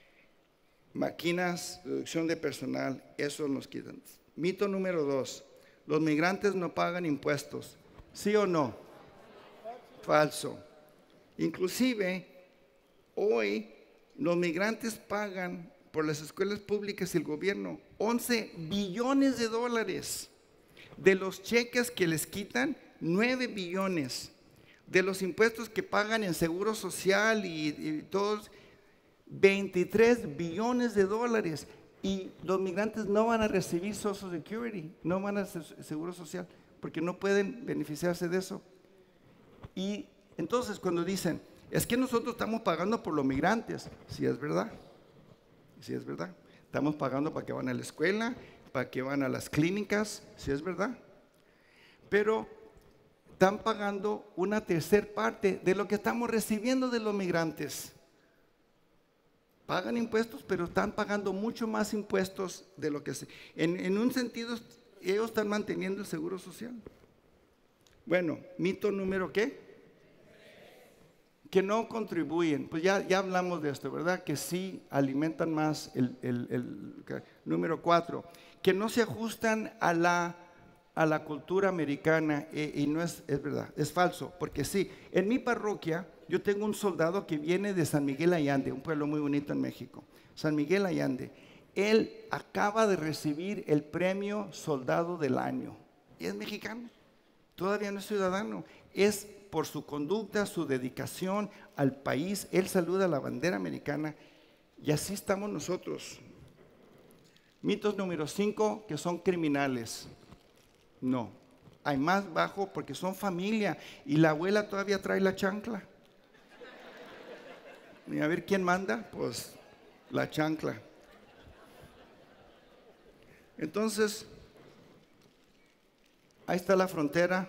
Máquinas, reducción de personal, eso nos quitan. Mito número 2. Los migrantes no pagan impuestos. ¿Sí o no? Falso. Inclusive, hoy los migrantes pagan por las escuelas públicas y el gobierno 11 billones de dólares. De los cheques que les quitan, 9 billones. De los impuestos que pagan en seguro social y todos, 23 billones de dólares. Y los migrantes no van a recibir Social Security, no van a seguro social, porque no pueden beneficiarse de eso. Y entonces cuando dicen, es que nosotros estamos pagando por los migrantes, sí es verdad, sí es verdad. Estamos pagando para que van a la escuela, para que van a las clínicas, sí es verdad. Pero están pagando una tercera parte de lo que estamos recibiendo de los migrantes. Pagan impuestos, pero están pagando mucho más impuestos de lo que se... En un sentido, ellos están manteniendo el seguro social. Bueno, mito número ¿qué? Que no contribuyen. Pues ya hablamos de esto, ¿verdad? Que sí alimentan más. Número 4, que no se ajustan a la cultura americana, y no es verdad, es falso, porque sí, en mi parroquia yo tengo un soldado que viene de San Miguel Allende, un pueblo muy bonito en México, San Miguel Allende. Él acaba de recibir el premio Soldado del Año, y es mexicano, todavía no es ciudadano, es por su conducta, su dedicación al país. Él saluda la bandera americana, y así estamos nosotros. Mitos número 5, que son criminales. No, hay más bajo porque son familia y la abuela todavía trae la chancla. Y a ver quién manda, pues la chancla. Entonces, ahí está la frontera.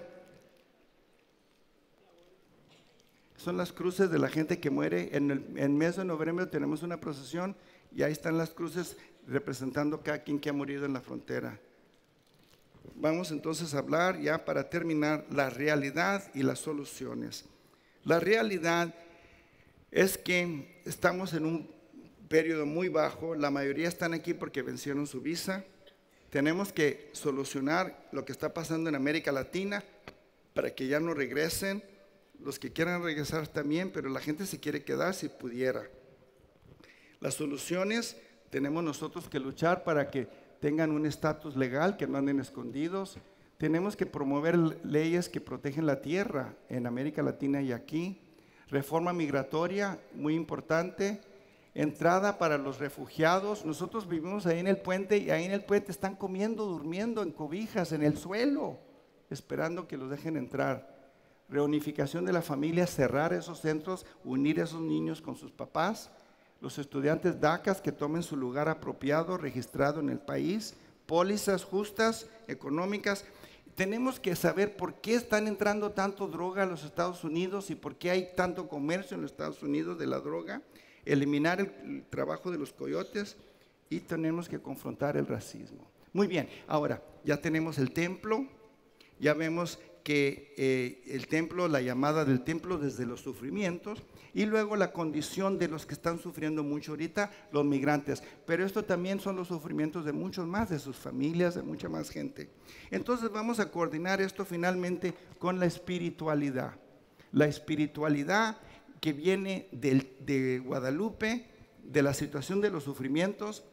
Son las cruces de la gente que muere. En el mes de noviembre tenemos una procesión y ahí están las cruces representando cada quien que ha morido en la frontera. Vamos entonces a hablar, ya para terminar, la realidad y las soluciones. La realidad es que estamos en un periodo muy bajo. La mayoría están aquí porque vencieron su visa. Tenemos que solucionar lo que está pasando en América Latina para que ya no regresen. Los que quieran regresar también, pero la gente se quiere quedar si pudiera. Las soluciones tenemos nosotros que luchar para que tengan un estatus legal, que no anden escondidos. Tenemos que promover leyes que protegen la tierra en América Latina y aquí. Reforma migratoria, muy importante. Entrada para los refugiados. Nosotros vivimos ahí en el puente y ahí en el puente están comiendo, durmiendo en cobijas, en el suelo, esperando que los dejen entrar. Reunificación de la familia, cerrar esos centros, unir a esos niños con sus papás. Los estudiantes DACA que tomen su lugar apropiado, registrado en el país. Pólizas justas, económicas. Tenemos que saber por qué están entrando tanto droga a los Estados Unidos y por qué hay tanto comercio en los Estados Unidos de la droga. Eliminar el trabajo de los coyotes y tenemos que confrontar el racismo. Muy bien, ahora ya tenemos el templo, ya vemos que el templo, la llamada del templo desde los sufrimientos y luego la condición de los que están sufriendo mucho ahorita, los migrantes. Pero esto también son los sufrimientos de muchos más, de sus familias, de mucha más gente. Entonces vamos a coordinar esto finalmente con la espiritualidad. La espiritualidad que viene de Guadalupe, de la situación de los sufrimientos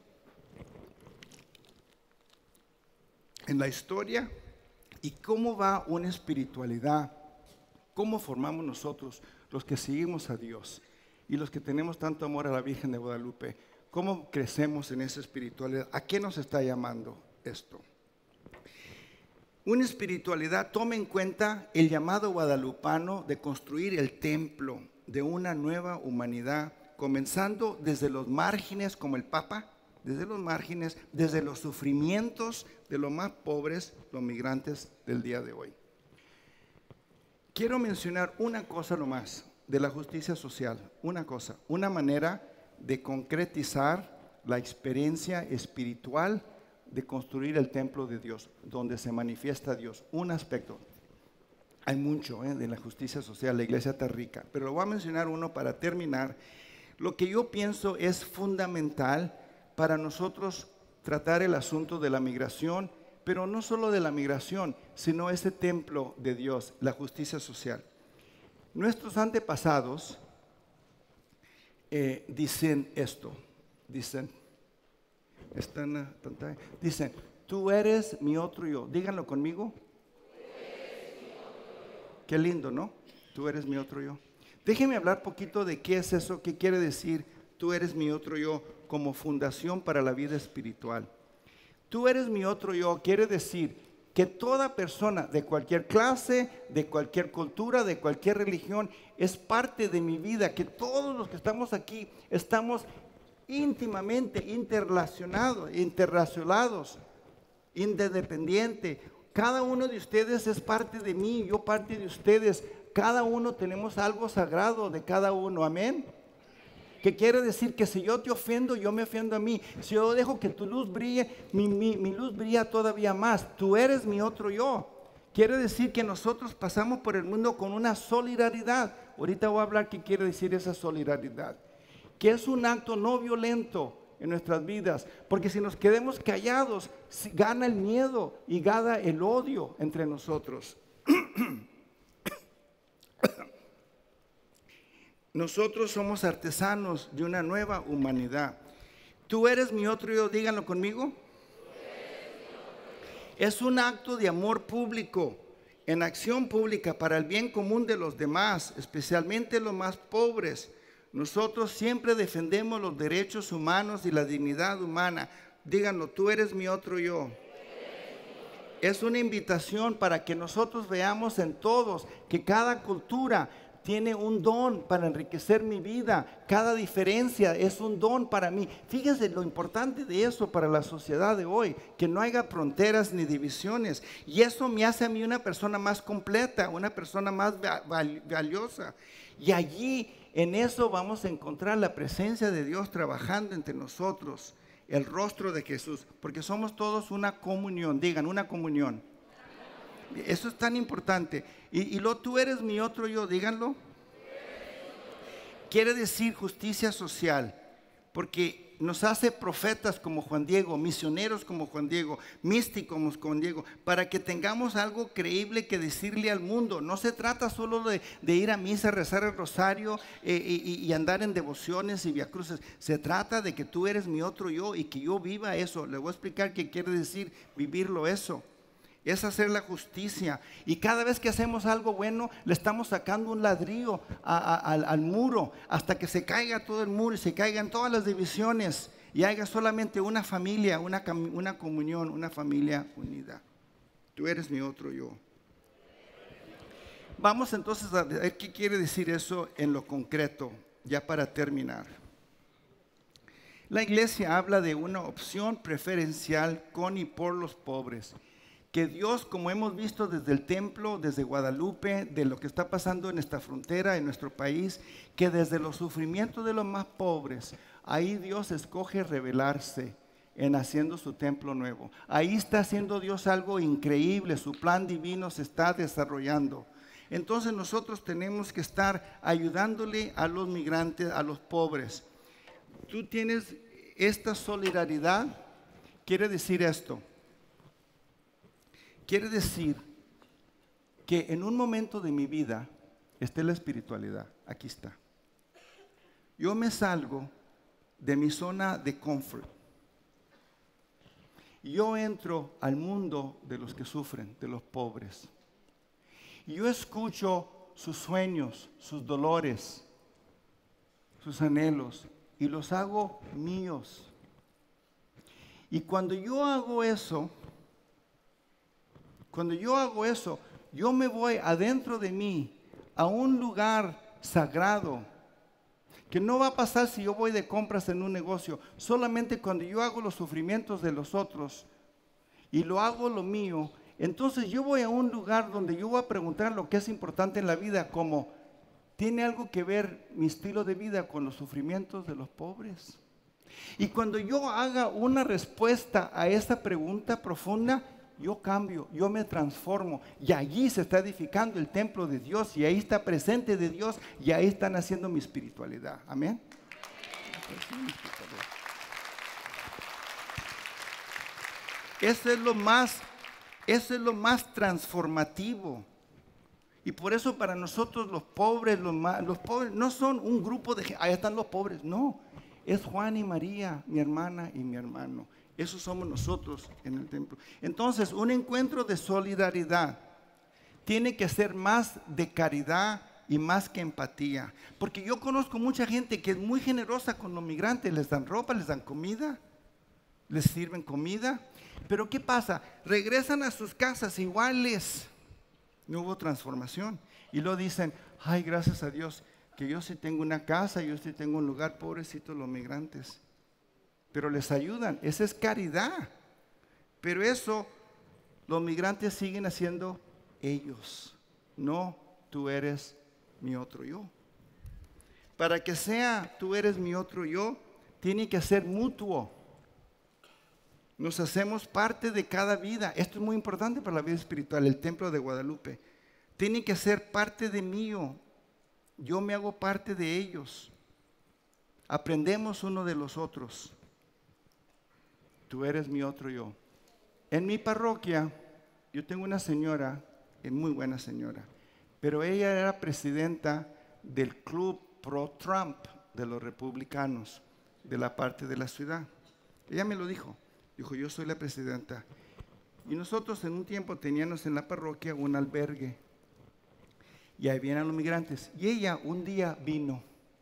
en la historia. ¿Y cómo va una espiritualidad? ¿Cómo formamos nosotros, los que seguimos a Dios y los que tenemos tanto amor a la Virgen de Guadalupe? ¿Cómo crecemos en esa espiritualidad? ¿A qué nos está llamando esto? Una espiritualidad toma en cuenta el llamado guadalupano de construir el templo de una nueva humanidad, comenzando desde los márgenes, como el Papa, desde los márgenes, desde los sufrimientos de los más pobres, los migrantes del día de hoy. Quiero mencionar una cosa nomás de la justicia social, una cosa, una manera de concretizar la experiencia espiritual de construir el templo de Dios, donde se manifiesta Dios. Un aspecto, hay mucho de la justicia social, la iglesia está rica, pero lo voy a mencionar uno para terminar. Lo que yo pienso es fundamental para nosotros tratar el asunto de la migración, pero no solo de la migración, sino ese templo de Dios, la justicia social. Nuestros antepasados dicen esto, dicen, está en la pantalla, dicen, tú eres mi otro yo, díganlo conmigo. Qué lindo, ¿no? Tú eres mi otro yo. Déjenme hablar poquito de qué es eso, qué quiere decir tú eres mi otro yo como fundación para la vida espiritual. Tú eres mi otro yo quiere decir que toda persona de cualquier clase, de cualquier cultura, de cualquier religión es parte de mi vida, que todos los que estamos aquí estamos íntimamente interrelacionados, interdependientes. Cada uno de ustedes es parte de mí, yo parte de ustedes. Cada uno tenemos algo sagrado de cada uno, amén. Que quiere decir que si yo te ofendo, yo me ofendo a mí. Si yo dejo que tu luz brille, mi luz brilla todavía más. Tú eres mi otro yo. Quiere decir que nosotros pasamos por el mundo con una solidaridad. Ahorita voy a hablar qué quiere decir esa solidaridad. Que es un acto no violento en nuestras vidas. Porque si nos quedemos callados, gana el miedo y gana el odio entre nosotros. Nosotros somos artesanos de una nueva humanidad. Tú eres mi otro yo, díganlo conmigo. Es un acto de amor público, en acción pública para el bien común de los demás, especialmente los más pobres. Nosotros siempre defendemos los derechos humanos y la dignidad humana. Díganlo, tú eres mi otro yo. Es una invitación para que nosotros veamos en todos que cada cultura tiene un don para enriquecer mi vida. Cada diferencia es un don para mí. Fíjense lo importante de eso para la sociedad de hoy, que no haya fronteras ni divisiones. Y eso me hace a mí una persona más completa, una persona más valiosa. Y allí, en eso vamos a encontrar la presencia de Dios trabajando entre nosotros. el rostro de Jesús, porque somos todos una comunión. Digan, una comunión. Eso es tan importante. Y luego tú eres mi otro yo, díganlo. Quiere decir justicia social, porque nos hace profetas como Juan Diego, misioneros como Juan Diego, místicos como Juan Diego, para que tengamos algo creíble que decirle al mundo. No se trata solo de ir a misa, rezar el rosario y andar en devociones y viacruces. Se trata de que tú eres mi otro yo y que yo viva eso. Le voy a explicar qué quiere decir vivirlo eso. Es hacer la justicia, y cada vez que hacemos algo bueno le estamos sacando un ladrillo al muro hasta que se caiga todo el muro y se caigan todas las divisiones y haya solamente una familia, una comunión, una familia unida. Tú eres mi otro yo. Vamos entonces a ver qué quiere decir eso en lo concreto, ya para terminar. La iglesia habla de una opción preferencial con y por los pobres. Que Dios, como hemos visto desde el templo, desde Guadalupe, de lo que está pasando en esta frontera, en nuestro país, que desde los sufrimientos de los más pobres, ahí Dios escoge revelarse en haciendo su templo nuevo. Ahí está haciendo Dios algo increíble, su plan divino se está desarrollando. Entonces nosotros tenemos que estar ayudándole a los migrantes, a los pobres. Tú tienes esta solidaridad, quiere decir esto. Quiere decir que en un momento de mi vida está la espiritualidad. Aquí está. Yo me salgo de mi zona de confort. Yo entro al mundo de los que sufren, de los pobres. Y yo escucho sus sueños, sus dolores, sus anhelos, y los hago míos. Y cuando yo hago eso, yo me voy adentro de mí a un lugar sagrado, que no va a pasar si yo voy de compras en un negocio. Solamente cuando yo hago los sufrimientos de los otros y lo hago lo mío, entonces yo voy a un lugar donde yo voy a preguntar lo que es importante en la vida, como, ¿tiene algo que ver mi estilo de vida con los sufrimientos de los pobres? Y cuando yo haga una respuesta a esa pregunta profunda, yo cambio, yo me transformo, y allí se está edificando el templo de Dios, y ahí está presente de Dios, y ahí está naciendo mi espiritualidad. Amén. Eso es lo más transformativo. Y por eso para nosotros los pobres no son un grupo de gente, ahí están los pobres, no. Es Juan y María, mi hermana y mi hermano. Eso somos nosotros en el templo. Entonces, un encuentro de solidaridad tiene que ser más de caridad y más que empatía. Porque yo conozco mucha gente que es muy generosa con los migrantes, les dan ropa, les dan comida, les sirven comida. Pero ¿qué pasa? Regresan a sus casas iguales. No hubo transformación. Y luego dicen, ay, gracias a Dios, que yo sí tengo una casa, yo sí tengo un lugar, pobrecitos los migrantes. Pero les ayudan, esa es caridad. Pero eso los migrantes siguen haciendo ellos. No, tú eres mi otro yo. Para que sea tú eres mi otro yo, tiene que ser mutuo. Nos hacemos parte de cada vida. Esto es muy importante para la vida espiritual, el templo de Guadalupe. Tiene que ser parte de mío. Yo me hago parte de ellos. Aprendemos uno de los otros. Tú eres mi otro yo. En mi parroquia, yo tengo una señora, es muy buena señora, pero ella era presidenta del club pro-Trump de los republicanos de la parte de la ciudad. Ella me lo dijo. Dijo, yo soy la presidenta. Y nosotros en un tiempo teníamos en la parroquia un albergue. Y ahí vienen los migrantes. Y ella un día vino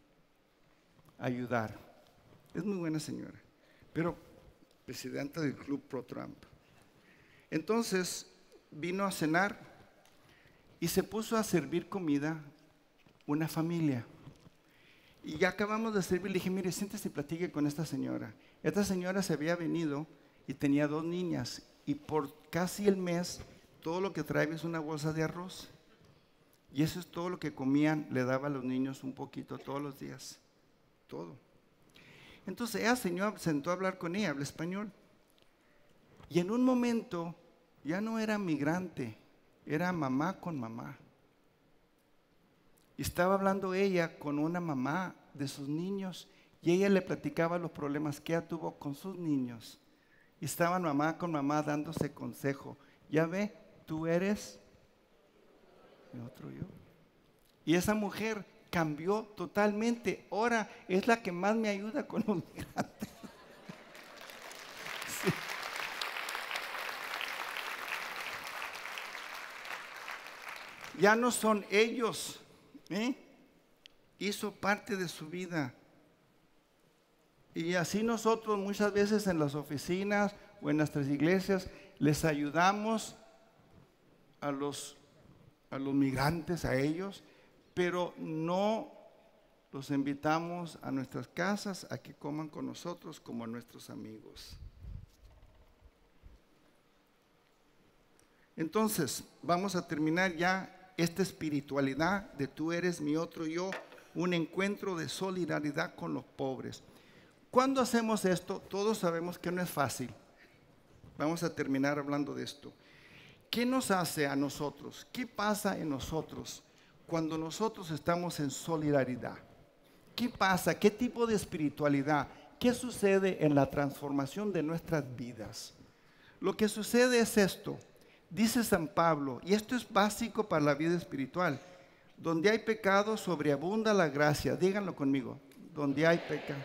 a ayudar. Es muy buena señora. Pero presidenta del club pro-Trump. Entonces vino a cenar y se puso a servir comida una familia. Y ya acabamos de servir. Le dije, mire, siéntese y platique con esta señora. Esta señora se había venido y tenía 2 niñas. Y por casi el mes, todo lo que trae es una bolsa de arroz. Y eso es todo lo que comían. Le daba a los niños un poquito todos los días. Todo. Entonces ella se sentó a hablar con ella, habla español. Y en un momento ya no era migrante, era mamá con mamá. Y estaba hablando ella con una mamá de sus niños y ella le platicaba los problemas que ella tuvo con sus niños. Y estaban mamá con mamá dándose consejo. Ya ve, tú eres mi otro yo. Y esa mujer cambió totalmente. Ahora es la que más me ayuda con los migrantes. Sí. Ya no son ellos. Hizo parte de su vida. Y así nosotros muchas veces en las oficinas o en nuestras iglesias les ayudamos a los migrantes, a ellos, pero no los invitamos a nuestras casas a que coman con nosotros como a nuestros amigos. Entonces, vamos a terminar ya esta espiritualidad de tú eres mi otro yo, un encuentro de solidaridad con los pobres. Cuando hacemos esto, todos sabemos que no es fácil. Vamos a terminar hablando de esto. ¿Qué nos hace a nosotros? ¿Qué pasa en nosotros cuando nosotros estamos en solidaridad? ¿Qué pasa? ¿Qué tipo de espiritualidad? ¿Qué sucede en la transformación de nuestras vidas? Lo que sucede es esto. Dice San Pablo, y esto es básico para la vida espiritual: donde hay pecado, sobreabunda la gracia. Díganlo conmigo, donde hay pecado.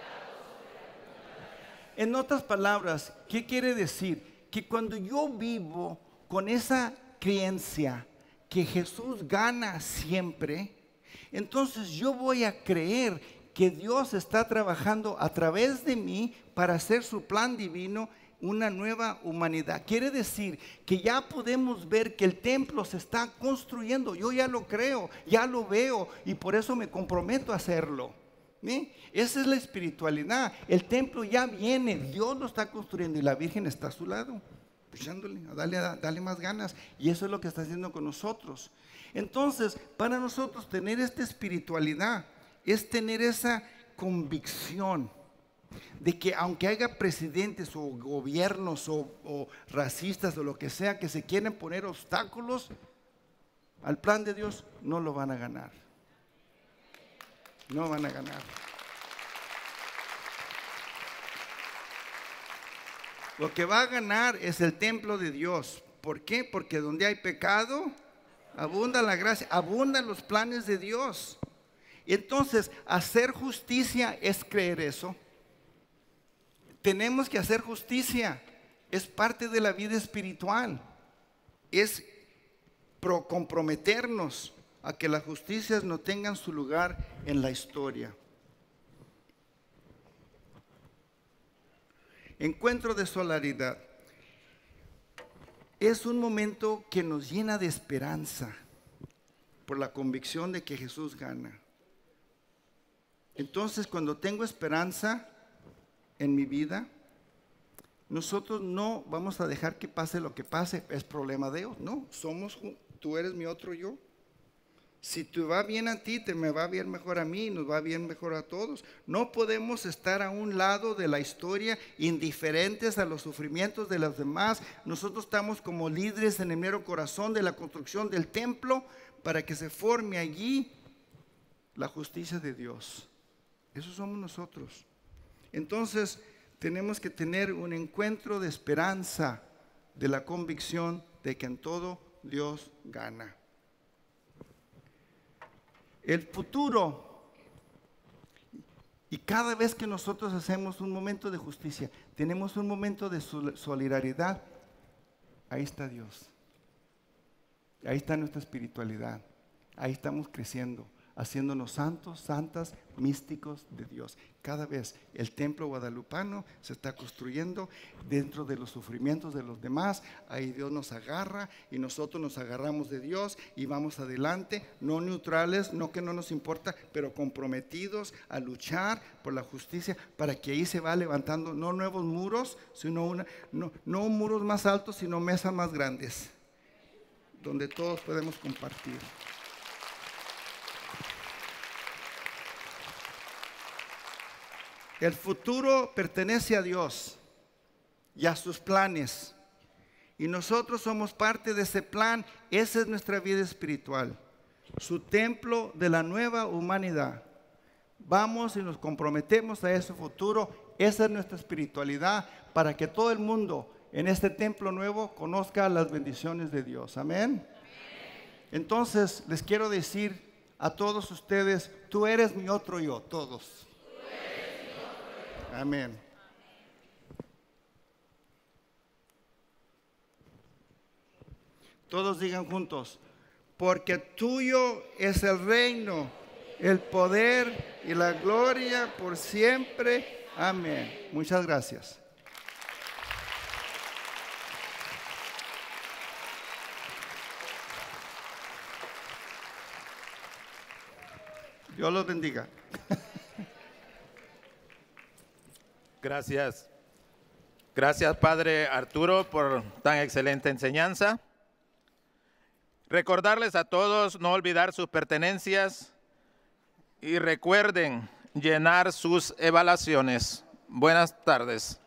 En otras palabras, ¿qué quiere decir? Que cuando yo vivo con esa creencia que Jesús gana siempre, entonces yo voy a creer que Dios está trabajando a través de mí para hacer su plan divino, una nueva humanidad. Quiere decir que ya podemos ver que el templo se está construyendo. Yo ya lo creo, ya lo veo y por eso me comprometo a hacerlo. Esa es la espiritualidad. El templo ya viene, Dios lo está construyendo y la Virgen está a su lado, echándole, dale más ganas. Y eso es lo que está haciendo con nosotros. Entonces, para nosotros tener esta espiritualidad es tener esa convicción de que aunque haya presidentes o gobiernos o racistas o lo que sea que se quieren poner obstáculos al plan de Dios, no lo van a ganar. No van a ganar. Lo que va a ganar es el templo de Dios. ¿Por qué? Porque donde hay pecado, abunda la gracia, abundan los planes de Dios. Entonces, hacer justicia es creer eso. Tenemos que hacer justicia. Es parte de la vida espiritual. Es comprometernos a que las justicias no tengan su lugar en la historia. Encuentro de solidaridad. Es un momento que nos llena de esperanza por la convicción de que Jesús gana. Entonces, cuando tengo esperanza en mi vida, nosotros no vamos a dejar que pase lo que pase, es problema de Dios. No, tú eres mi otro yo. Si te va bien a ti, te me va bien mejor a mí, nos va bien mejor a todos. No podemos estar a un lado de la historia, indiferentes a los sufrimientos de los demás. Nosotros estamos como líderes en el mero corazón de la construcción del templo para que se forme allí la justicia de Dios. Eso somos nosotros. Entonces, tenemos que tener un encuentro de esperanza, de la convicción de que en todo Dios gana. El futuro, y cada vez que nosotros hacemos un momento de justicia, tenemos un momento de solidaridad, ahí está Dios. Ahí está nuestra espiritualidad. Ahí estamos creciendo, haciéndonos santos, santas, místicos de Dios. Cada vez el templo guadalupano se está construyendo dentro de los sufrimientos de los demás. Ahí Dios nos agarra y nosotros nos agarramos de Dios y vamos adelante, no neutrales, no que no nos importa, pero comprometidos a luchar por la justicia, para que ahí se va levantando no nuevos muros, sino no muros más altos, sino mesas más grandes, donde todos podemos compartir. El futuro pertenece a Dios y a sus planes. Y nosotros somos parte de ese plan. Esa es nuestra vida espiritual. Su templo de la nueva humanidad. Vamos y nos comprometemos a ese futuro. Esa es nuestra espiritualidad para que todo el mundo en este templo nuevo conozca las bendiciones de Dios. Amén. Entonces les quiero decir a todos ustedes, tú eres mi otro yo, todos. Amén. Todos digan juntos, porque tuyo es el reino, el poder y la gloria por siempre. Amén. Muchas gracias. Dios los bendiga. Gracias. Gracias, Padre Arturo, por tan excelente enseñanza. Recordarles a todos no olvidar sus pertenencias y recuerden llenar sus evaluaciones. Buenas tardes.